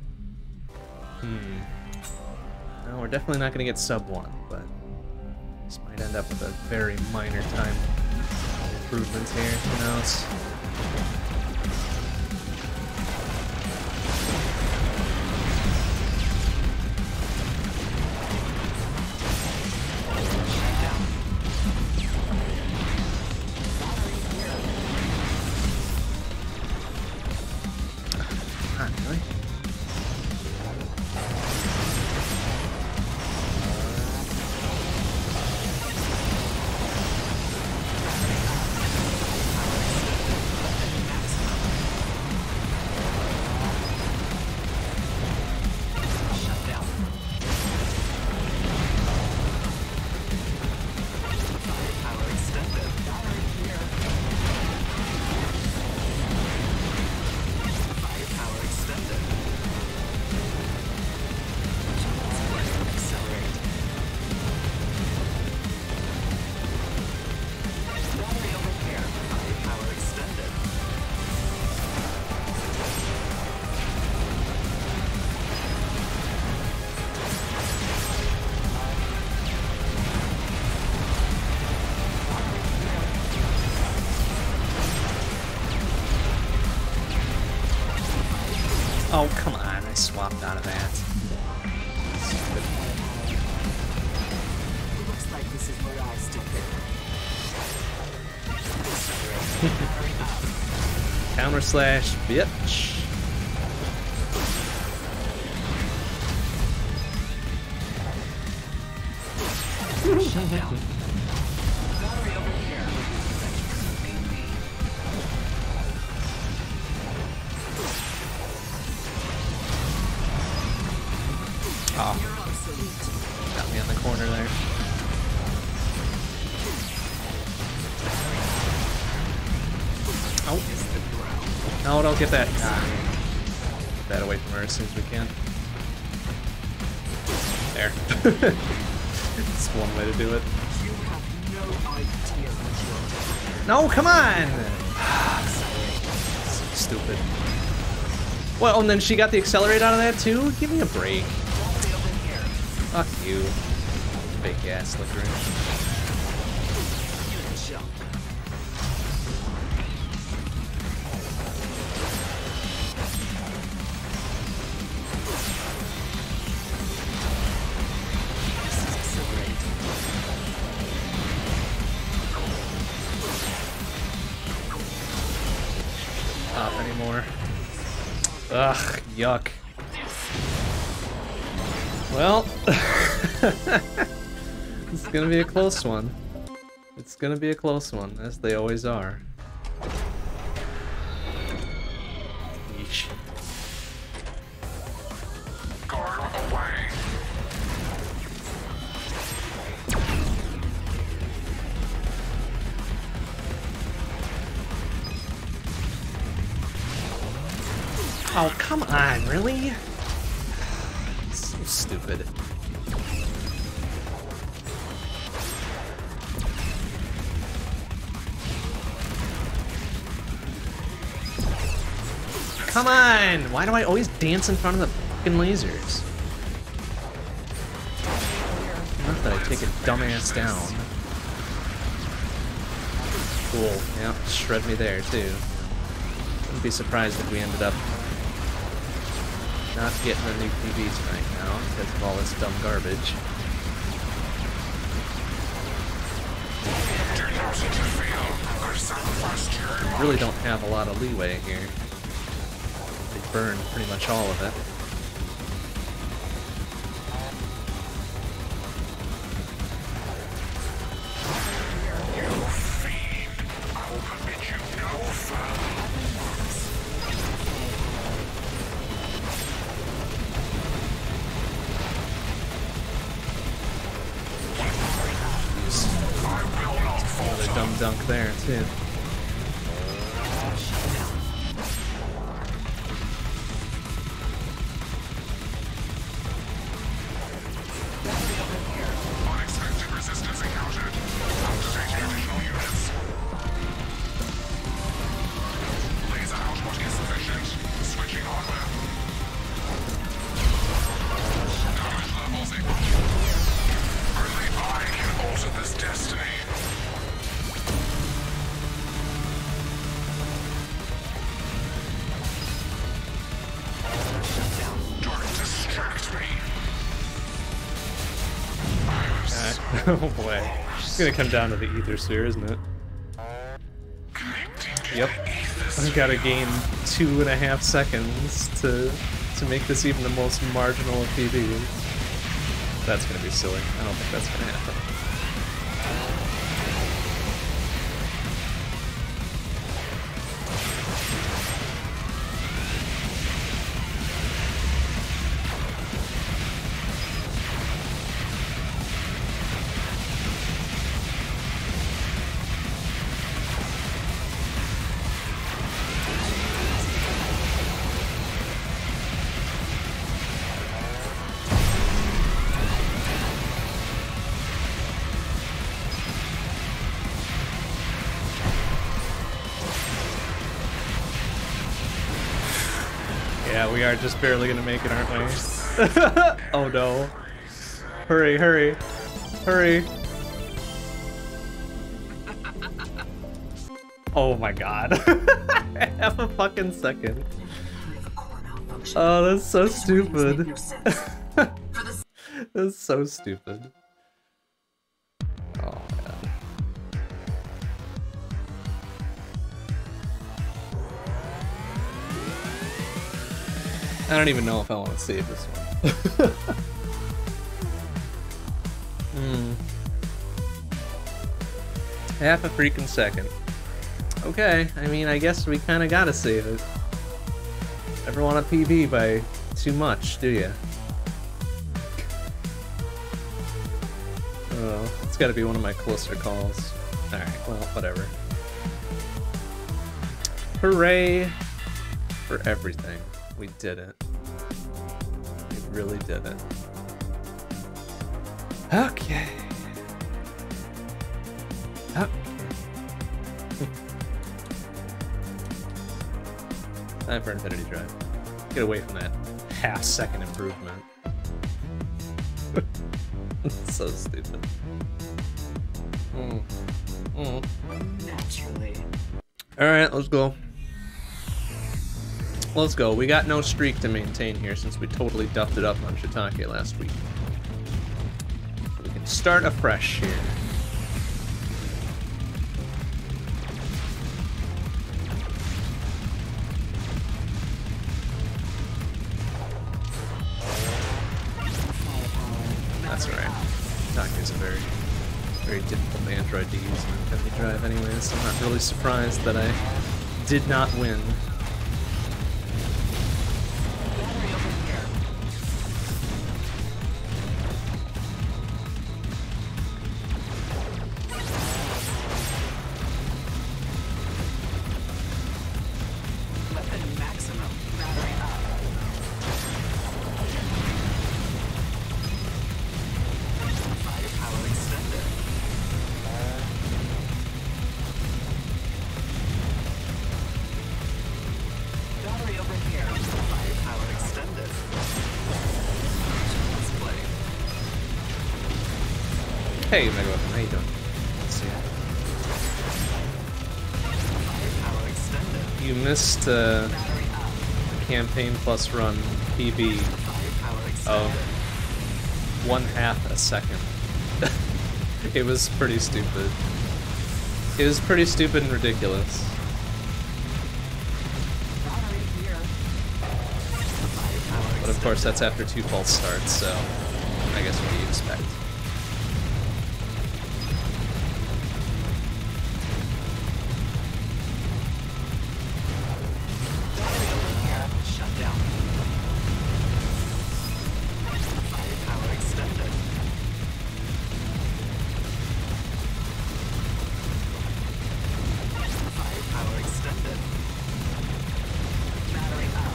No, we're definitely not going to get sub 1, but this might end up with a very minor time improvement here. Who knows? Oh, come on, I swapped out of that. Stupid. Looks like this is where I stick it. Counter slash, bitch. Shut down. Battery over here. Oh, You're obsolete. got me on the corner there. Oh. No, don't get that. Get that away from her as soon as we can. There. That's one way to do it. You have no idea what you're. No, come on! So stupid. Well, and then she got the accelerate out of that too? Give me a break. Battery over here. Fuck you. Fake ass licorice. You jump. This is accelerating. Pop anymore. Ugh, yuck. Well, it's gonna be a close one. It's gonna be a close one, as they always are. Yeesh. Guard away. Oh, come on, really? So stupid. Come on! Why do I always dance in front of the fucking lasers? Not that I take a dumbass down. Cool. Yeah, shred me there too. Wouldn't be surprised if we ended up not getting the new PVs right now because of all this dumb garbage. Do not interfere. Our sacrifice to your Really don't have a lot of leeway here. They burned pretty much all of it. You fiend. I will permit you no further. I will not Another falter. dumb dunk there too. Unexpected resistance encountered. Activating additional units. Laser output insufficient. Switching hardware. Damage levels equal. Only I can alter this destiny. Don't distract me. Oh boy. It's gonna come down to the ether sphere, isn't it? Yep. I've gotta gain 2.5 seconds to make this even the most marginal of PVs. That's gonna be silly. I don't think that's gonna happen. Yeah, we are just barely gonna make it, aren't we? Oh no. Hurry, hurry. Hurry. Oh my god. Half a fucking second. Oh, that's so stupid. That's so stupid. Oh man. I don't even know if I want to save this one. Half a freaking second. Okay, I mean, I guess we kind of gotta save it. Never want to PB by too much, do you? Oh, it's gotta be one of my closer calls. Alright, well, whatever. Hooray for everything. We did it. We really did it. Okay. Okay. Time for Infinity Drive. Get away from that half-second improvement. So stupid. Naturally. Alright, let's go. Let's go. We got no streak to maintain here since we totally duffed it up on Shiitake last week. We can start afresh here. That's alright. Shiitake is a very, very difficult android to use in Infinity Drive anyway, so I'm not really surprised that I did not win. Battery over here. Weapon maximum. Battery up. Firepower extended. Battery over here. Firepower extended. Let's play. Hey, Mega Weapon, how you doing? Let's see. Firepower extended. You missed Battery up. campaign plus run PB Firepower extended. of 1/2 a second. It was pretty stupid. It was pretty stupid and ridiculous. Battery here. Firepower But of course, that's after 2 false starts, so I guess what do you expect? Battery over here. Shut down. Firepower extended. Firepower extended. Battery up.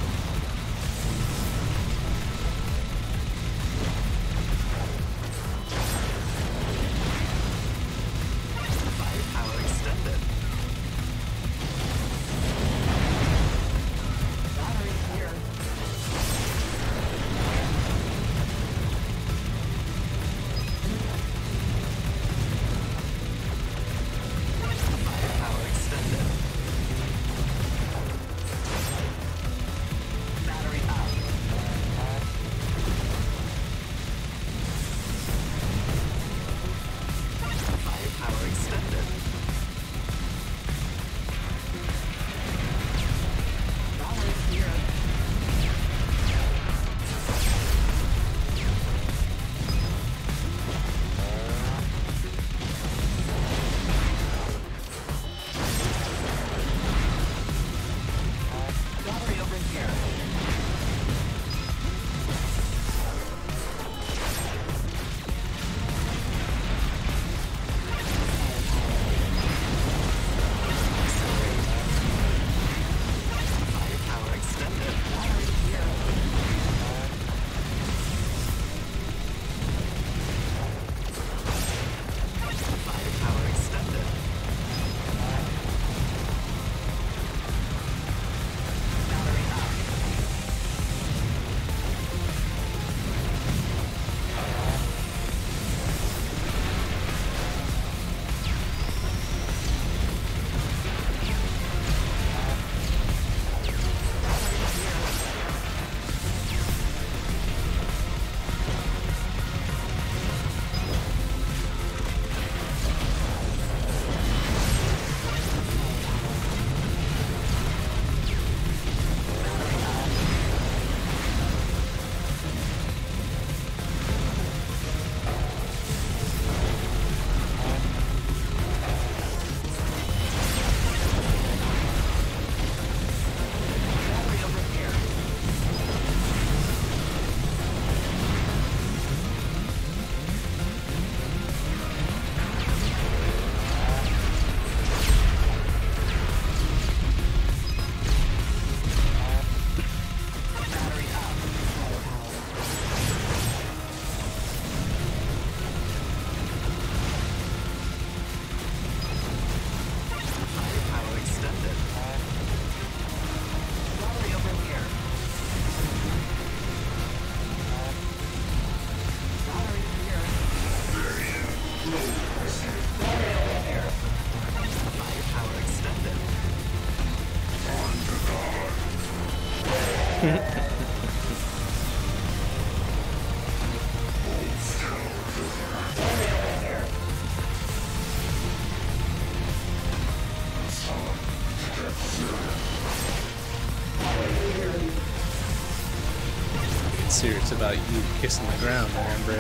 Get serious about you kissing the ground, man, bro.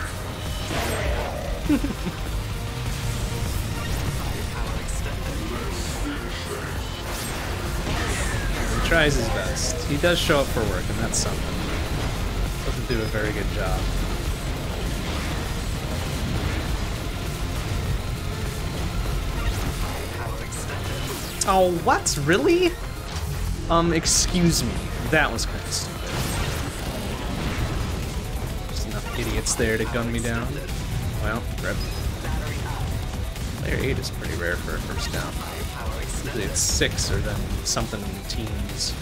He tries his best. He does show up for work, and that's something. Doesn't do a very good job. Oh, what? Really? Excuse me. That was kind of stupid. Just enough idiots there to gun me down. Well, rip. Player 8 is pretty rare for a first down. Usually it's 6 or then something in the teens.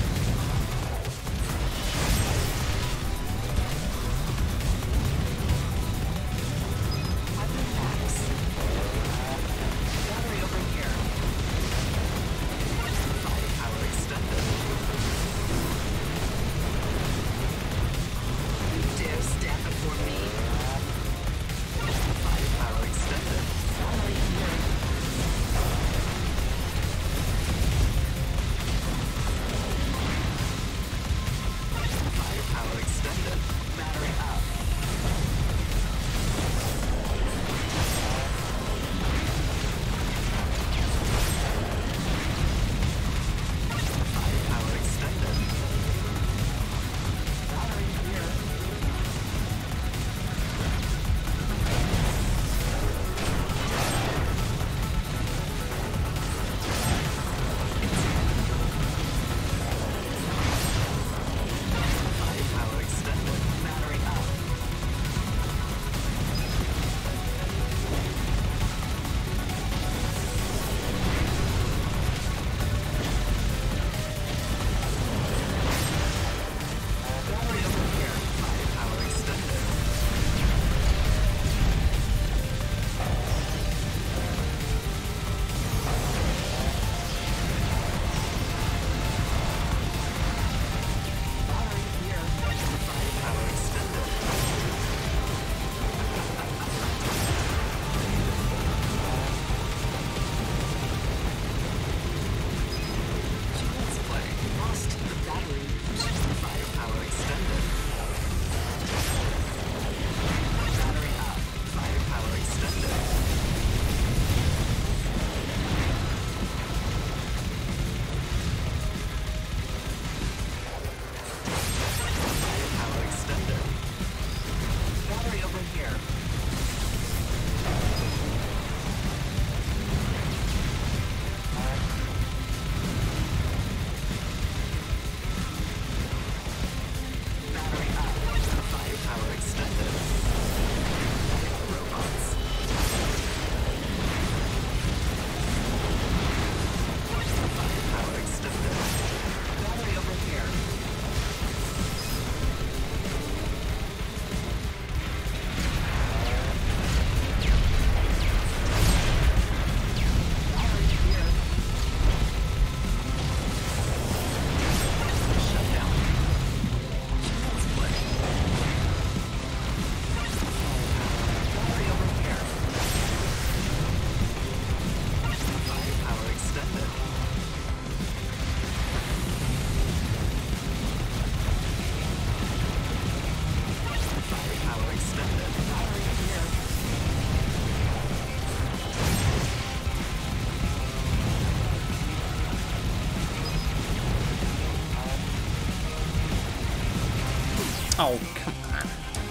Oh, come on.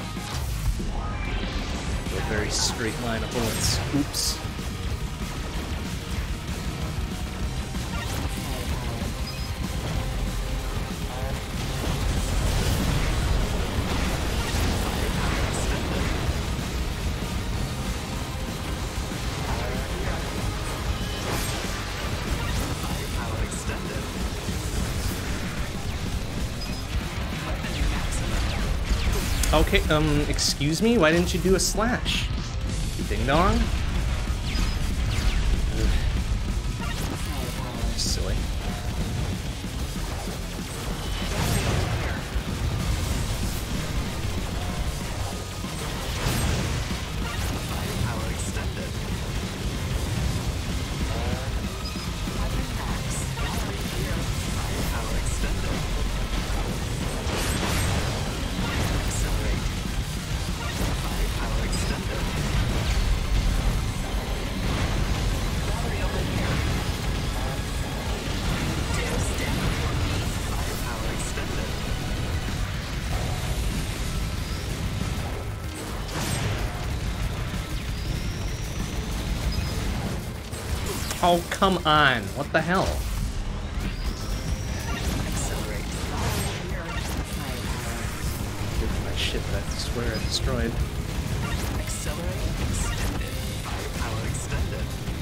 A very straight line of bullets. Oops. Okay, excuse me? Why didn't you do a slash? You ding dong? Silly. Oh, come on. What the hell? Accelerate. Look at my shit that I swear I destroyed. Accelerate. Extended. Firepower extended.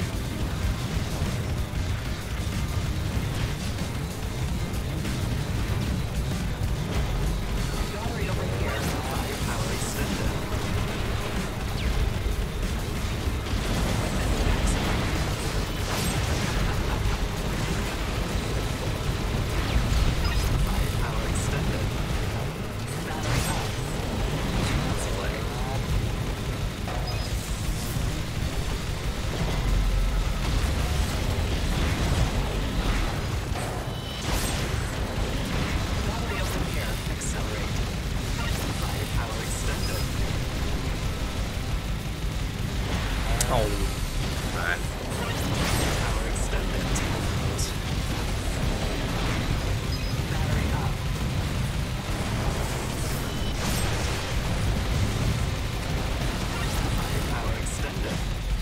Battery over here. Firepower extended. Weapon maximum. Firepower extended. Battery up. Child's play. Battery over here. Accelerate. Firepower extended. Oh, man. Power extended. Battery up. Firepower extended.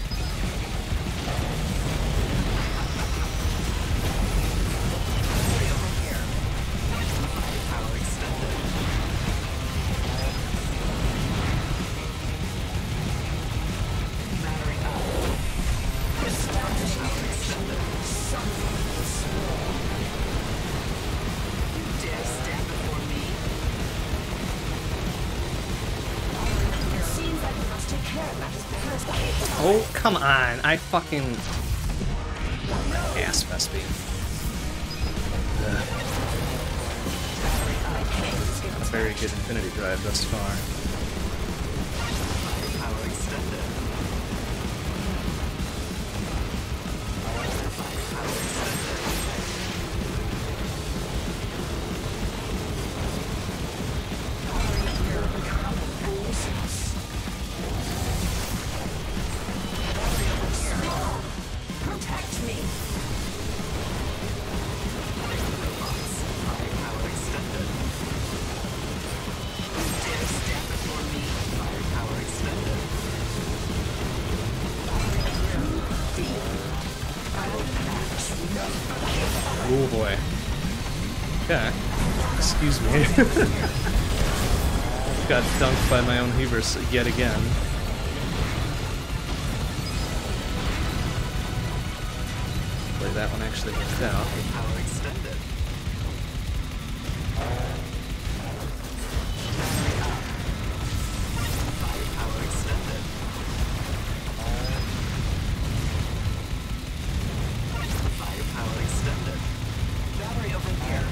Battery over here. Firepower extended. Battery up. Power extended. You dare stand before me? Seems like we must take care of matters first. Oh, come on. I fucking... Ass must be. Ugh. Not a very good Infinity Drive thus far. Power extended. Power extended. Protect me. Robots. Firepower extended. You dare stand before me? Firepower extended. Oh boy. Okay. Excuse me. Got dunked by my own Heavers yet again. Hopefully that one actually worked out. Power extended. Firepower extended. Firepower extended. Battery over here.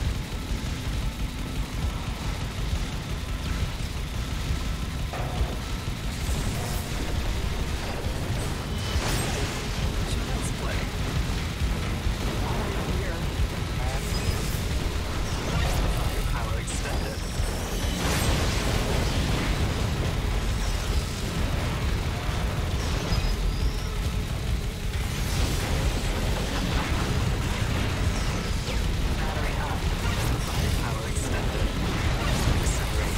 Child's play. Firepower extended. Battery up. Firepower extended. Accelerate.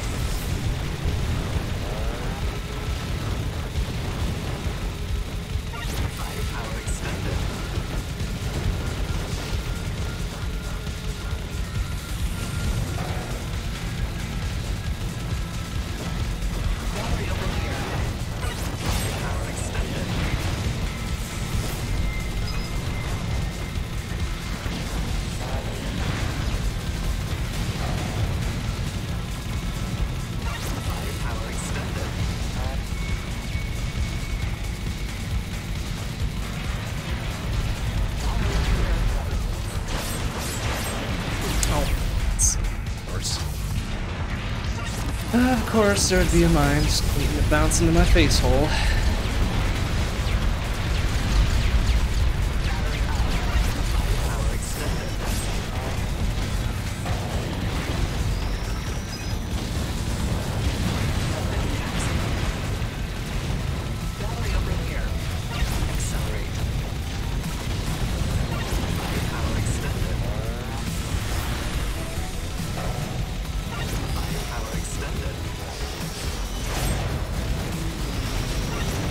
Firepower extended. Battery over here. Firepower extended. Firepower extended. Oh, of course. Of course, there'd be a mine just waiting to bounce into my face hole. Firepower extended. Battery over here. Accelerate. Firepower extended. Firepower extended.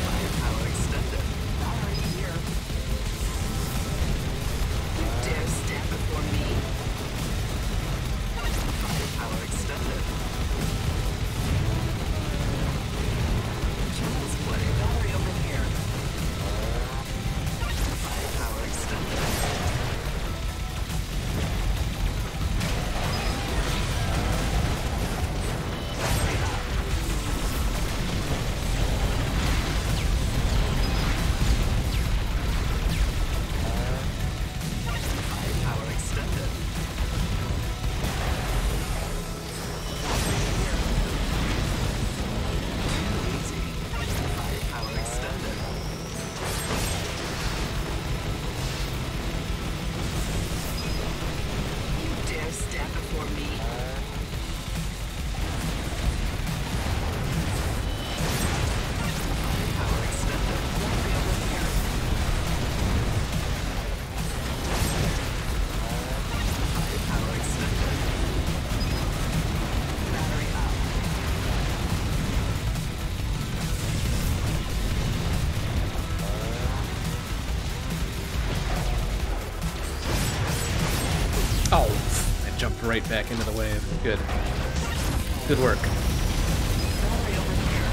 right back into the wave. Good. Good work. Battery over here.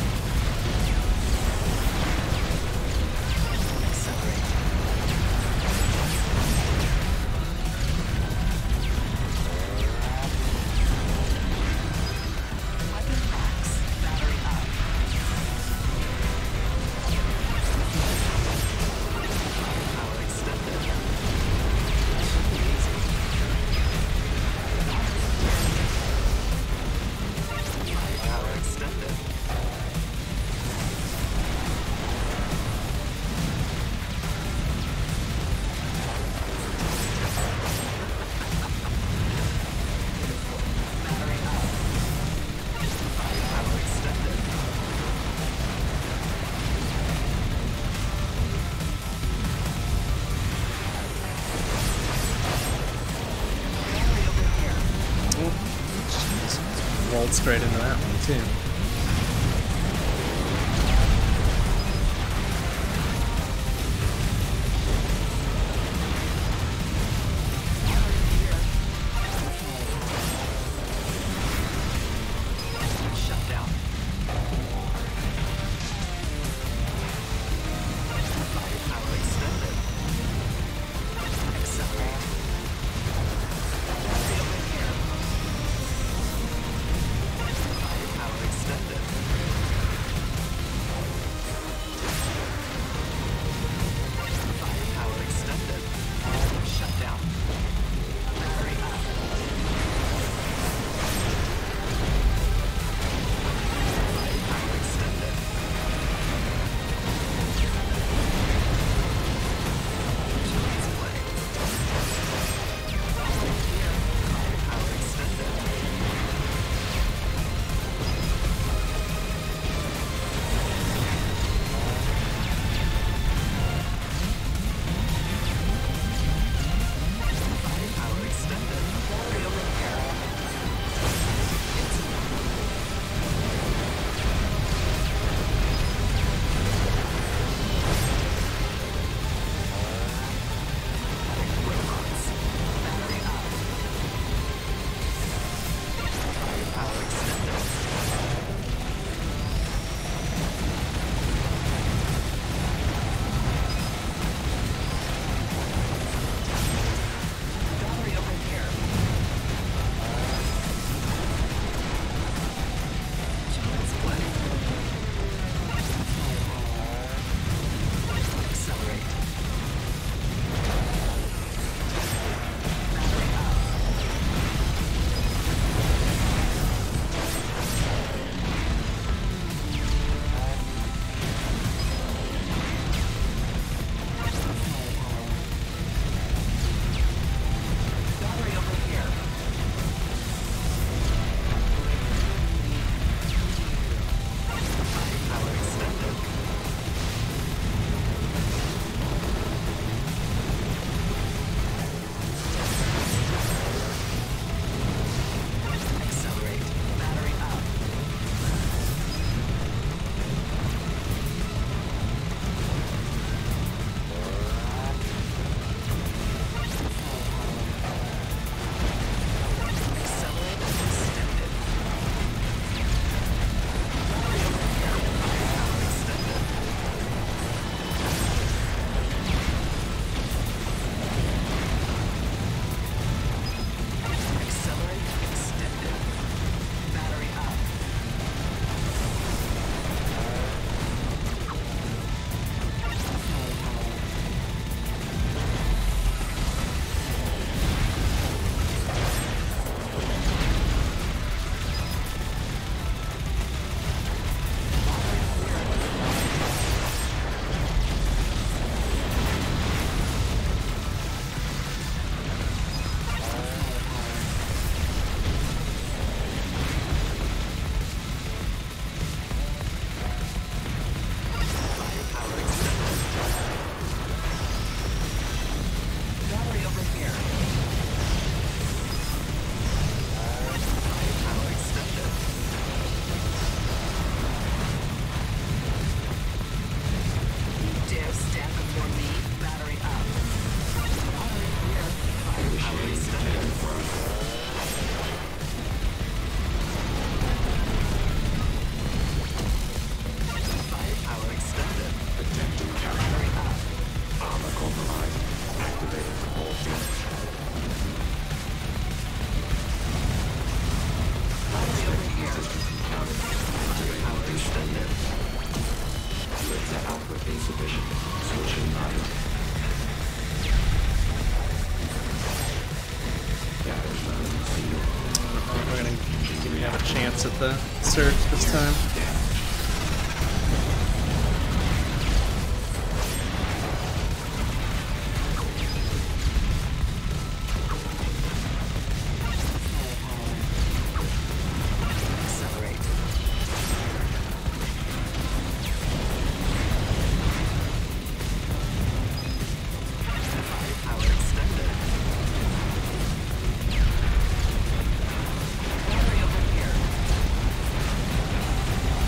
Accelerate. Weapon max. Battery up. Power extended. Easy. Power extended. Battery up. Power extended. Battery over here. Rolled straight into that one, too. Shut down. Power extended. Accelerate. Battery over here. Power extended. chance at the surge this time. Accelerate. Power extended. Battery over here.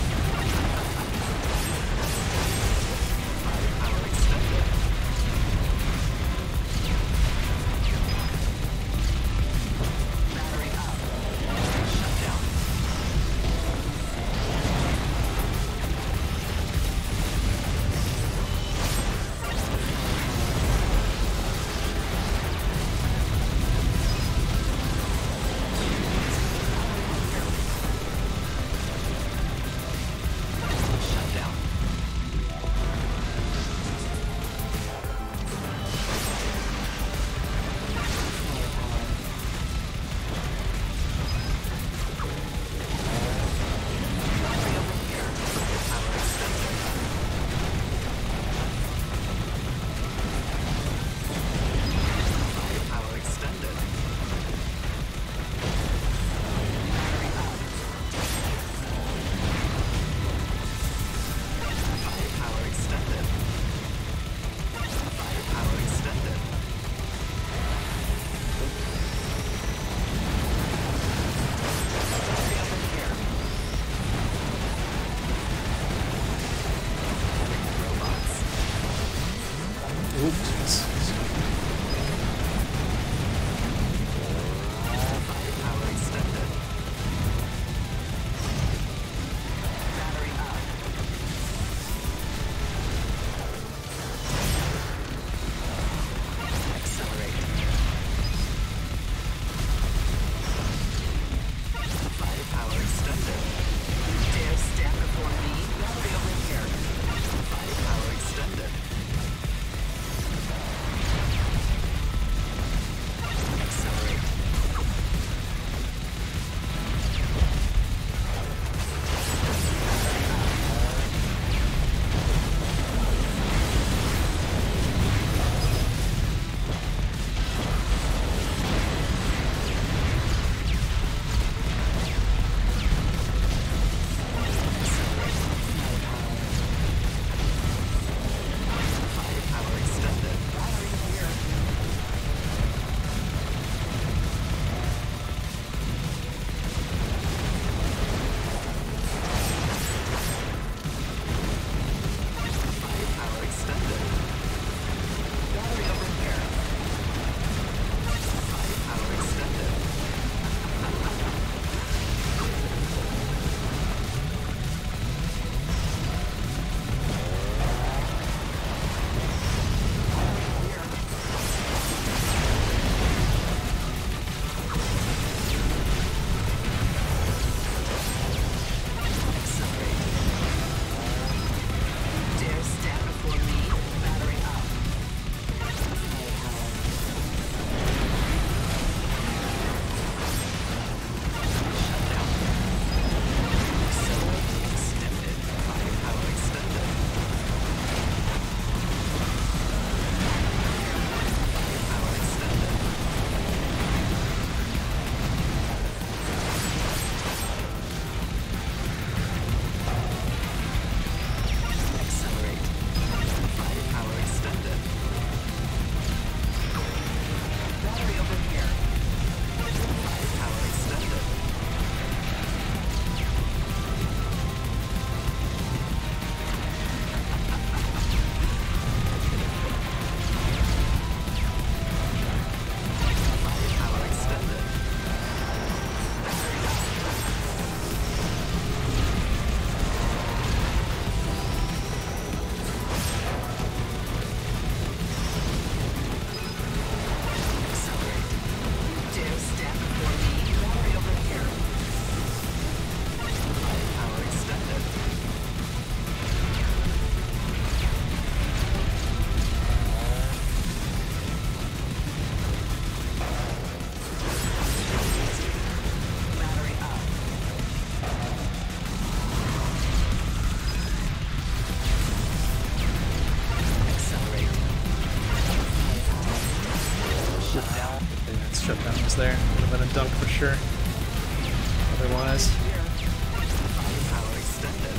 there. Would have been a dunk for sure. Otherwise. Power extended.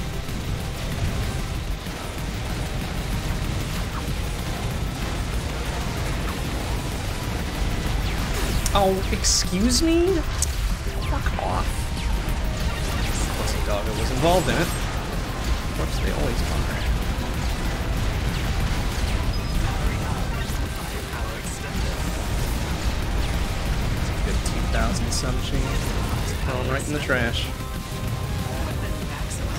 Oh, excuse me? Fuck off. Pussy Doggo was involved in it. Of course, they always are. Power extended. Good 2,000 submachine. Thrown right in the trash. Weapon maximum.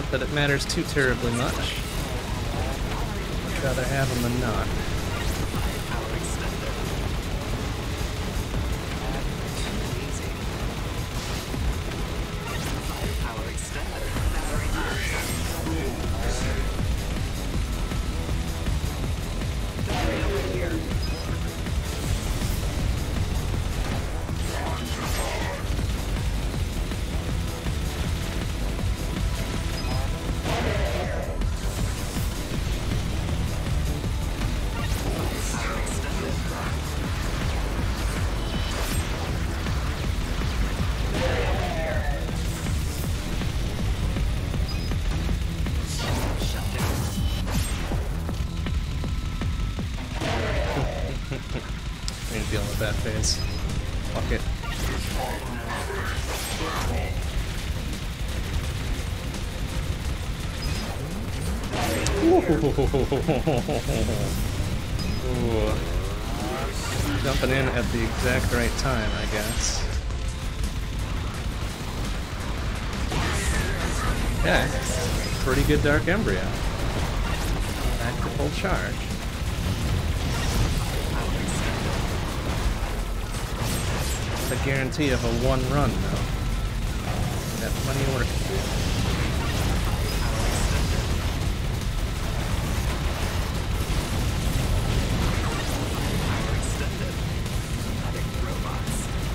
Not that it matters too terribly much. I'd rather have them than not. Power extended. Easy. Firepower extended. Battery up. Battery over here. Power extended. Shut down. I ain't dealing with that phase. Fuck it. Ooh. Jumping in at the exact right time, I guess. Yeah, pretty good Dark Embryo. Back to full charge. The guarantee of a one run, though. Got plenty of work to do. Power extended. Adding robots.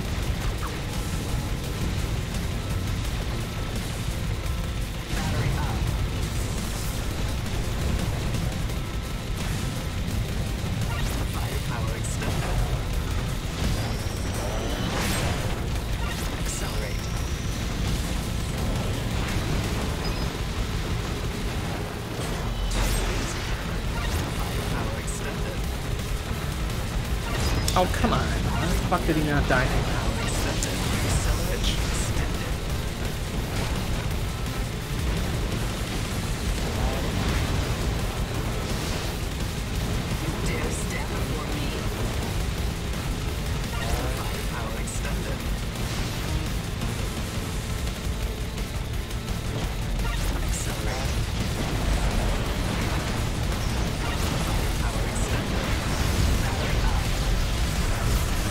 Battery up. Firepower extended. Accelerate. Firepower extended. Oh, come on. How the fuck did he not die? Power extended. Accelerate. Extended. You dare stand before me? Firepower extended. Accelerate. Firepower extended. Battery up.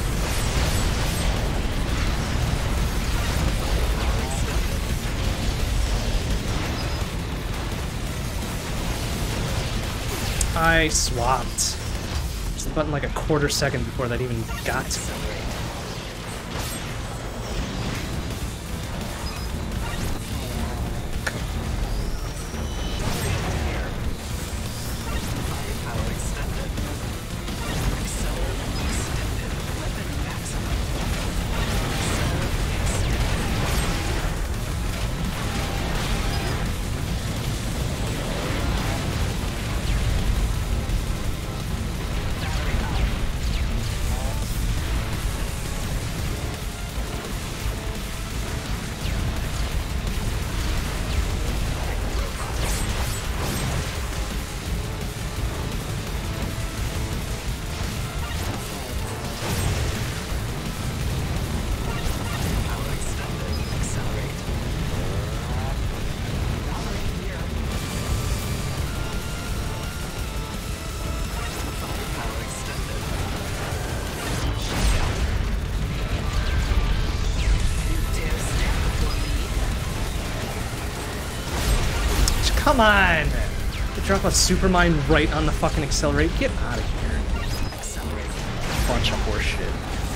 Firepower extended. I swapped. Just the button like a quarter second before that even got to me. Accelerate. Firepower extended. Accelerate extended. Weapon maximum. Accelerate extended. Battery up. Power extended. Accelerate. Firepower extended. Shut down. You dare stand before me? Come on! You drop a Supermind right on the fucking accelerate. Get out of here. Accelerate. Bunch of horseshit.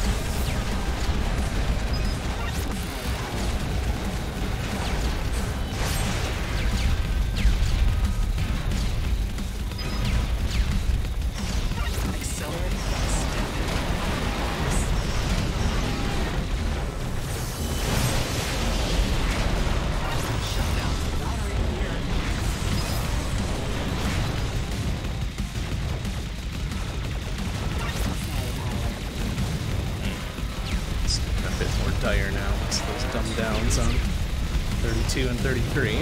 Accelerate extended. Shut down. Battery here. It's a bit more dire now. It's those dumb downs on 32 and 33.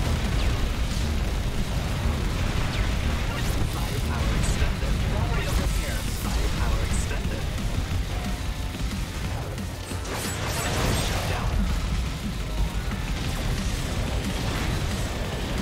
Firepower extended. Battery over here. Firepower extended. Shut down.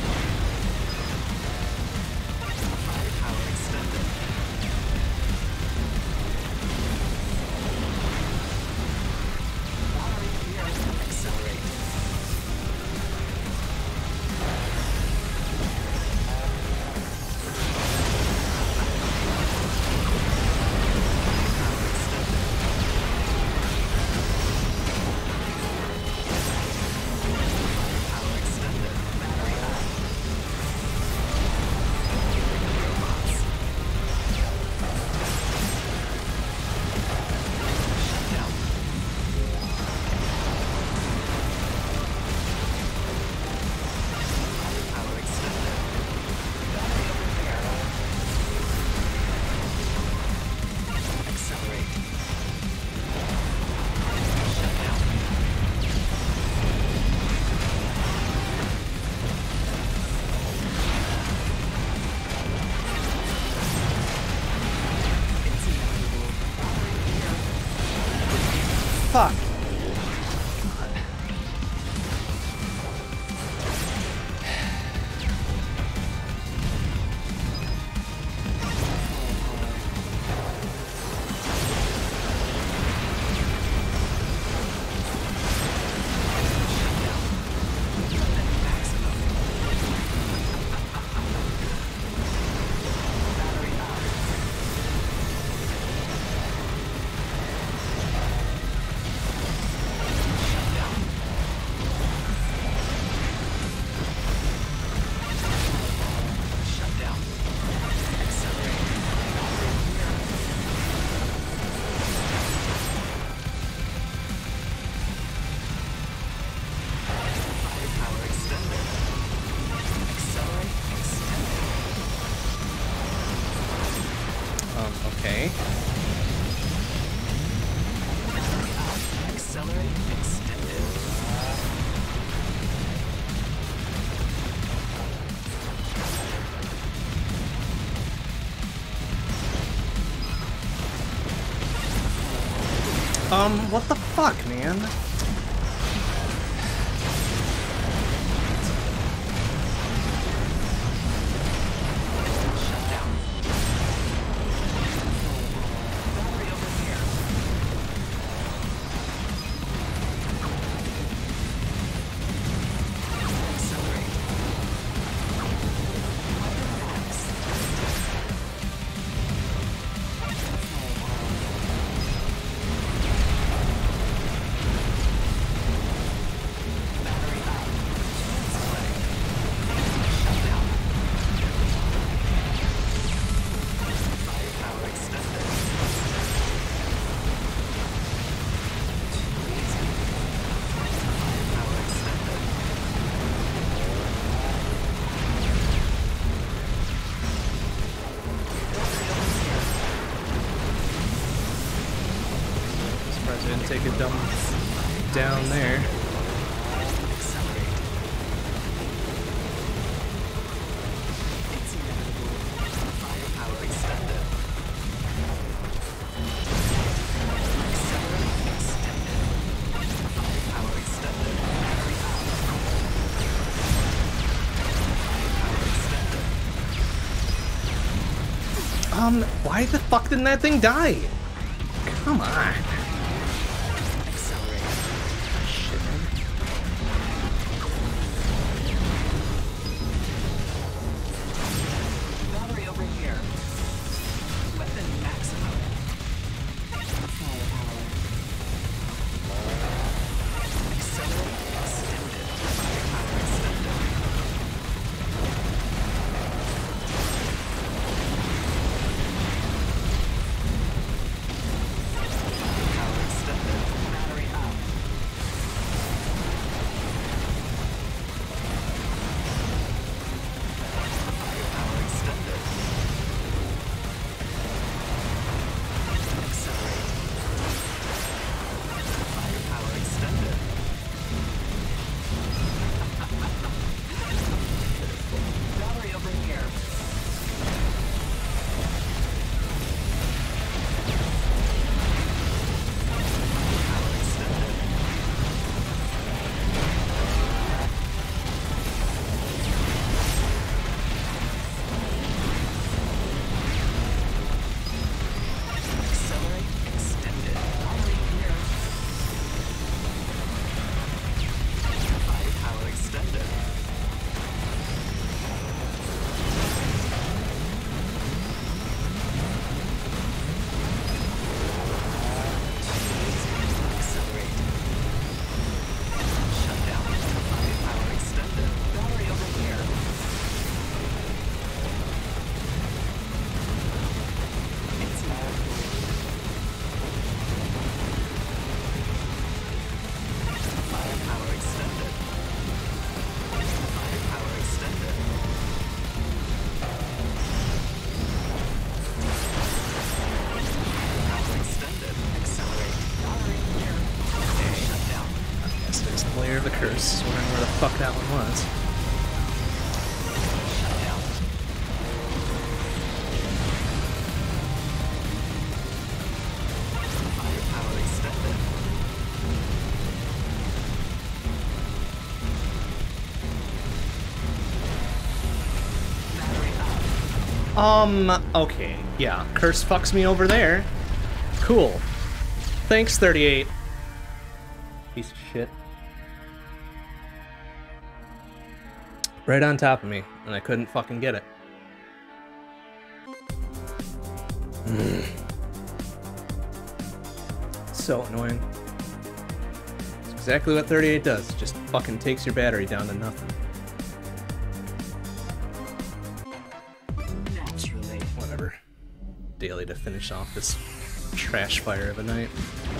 fuck? Okay. Accelerate extended. What the fuck, man? Battery over here. Accelerate. Max. Battery up. Display. Shutdown. Firepower extended. Firepower extended. Surprised I didn't take a dump down there. Accelerate. It's inevitable. Firepower extended. Accelerate extended. Firepower extended. Battery up. Firepower extended. Why the fuck didn't that thing die? Come on. Accelerate. Shit, man. Battery over here. Weapon maximum. Accelerate extended. Firepower extended. Power extended. Battery up. Firepower extended. Accelerate. Firepower extended. Battery over here. Power extended. Accelerate extended. Battery here. Firepower extended. Accelerate. Shutdown. Firepower extended. Battery over here. It's inevitable. Firepower extended. Firepower extended. Firepower extended. Accelerate. Battery here. Shutdown. Yesterday's Lair of the Curse. Wondering where the fuck that one was. Shutdown. Firepower extended. Okay. Yeah. Curse fucks me over there. Cool. Thanks, 38. Piece of shit. Right on top of me, and I couldn't fucking get it. So annoying. It's exactly what 38 does. Just fucking takes your battery down to nothing. Naturally. Whatever. Daily to finish off this trash fire of a night.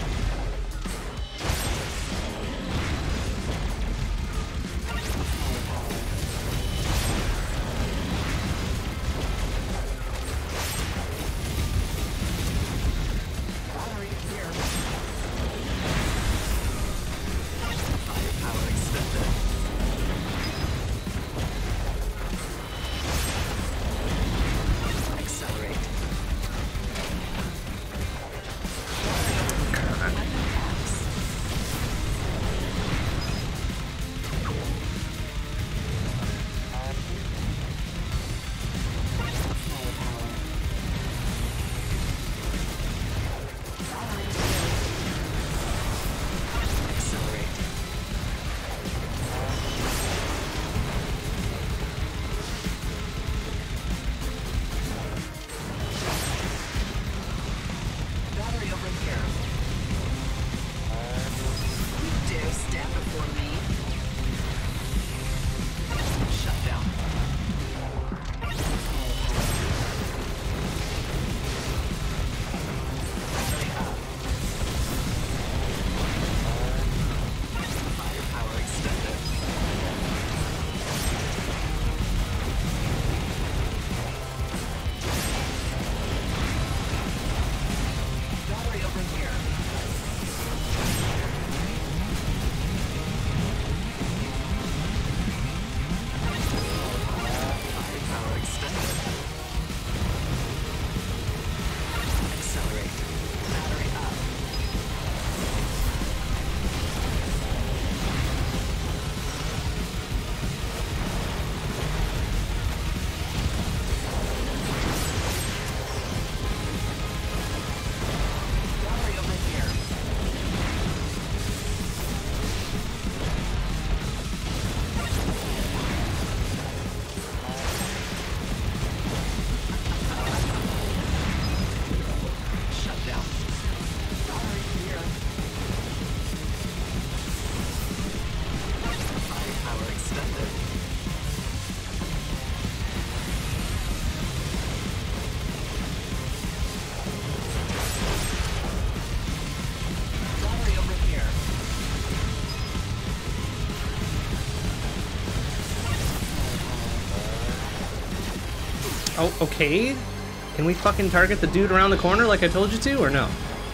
Oh, okay. Can we fucking target the dude around the corner like I told you to, or no?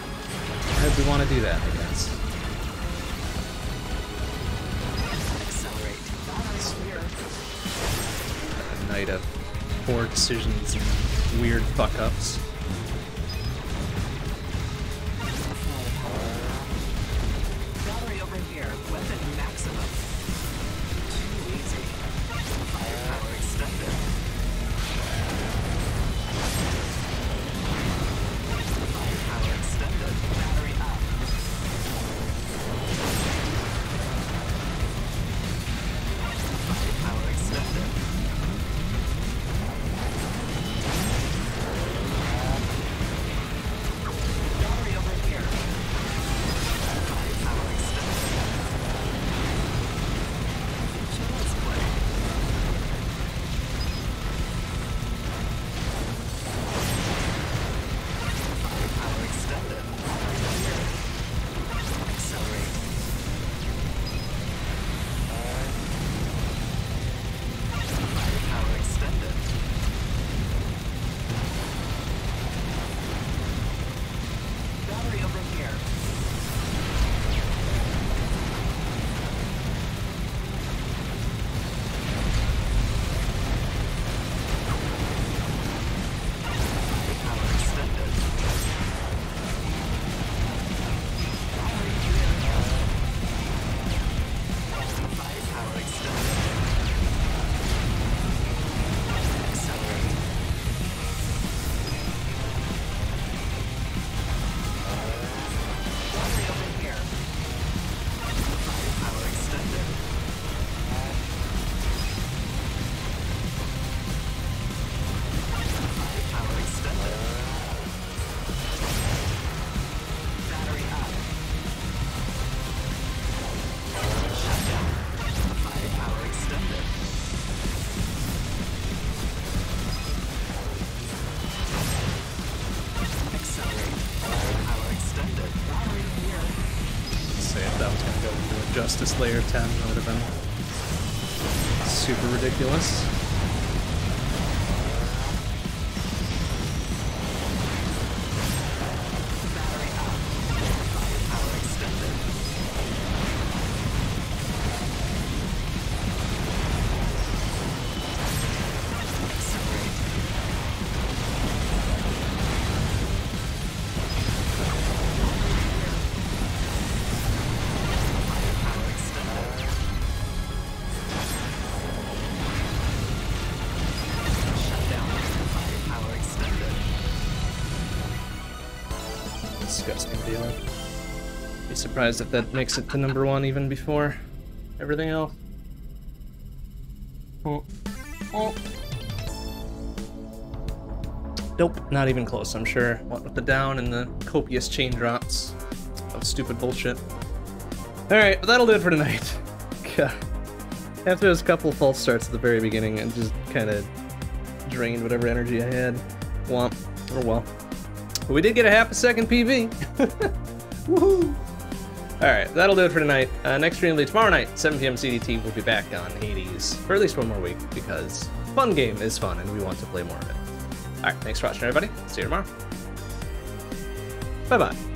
Or do we want to do that, I guess? Accelerate. A night of poor decisions and weird fuck-ups. Battery over here. Weapon maximum. Too easy. Firepower extended. Firepower extended. Battery up. Firepower extended. Justice Layer 10. That would have been super ridiculous. Disgusting deal. Be surprised if that makes it to #1 even before everything else. Oh. Oh. Nope, not even close, I'm sure. What with the down and the copious chain drops of stupid bullshit. Alright, well, that'll do it for tonight. God. After those couple false starts at the very beginning, it just kind of drained whatever energy I had. Womp. Oh well. But we did get a half a second PV. Woohoo! Alright, that'll do it for tonight. Next stream will be tomorrow night, 7 p.m. CDT. We'll be back on Hades for at least one more week because fun game is fun and we want to play more of it. Alright, thanks for watching, everybody. See you tomorrow. Bye-bye.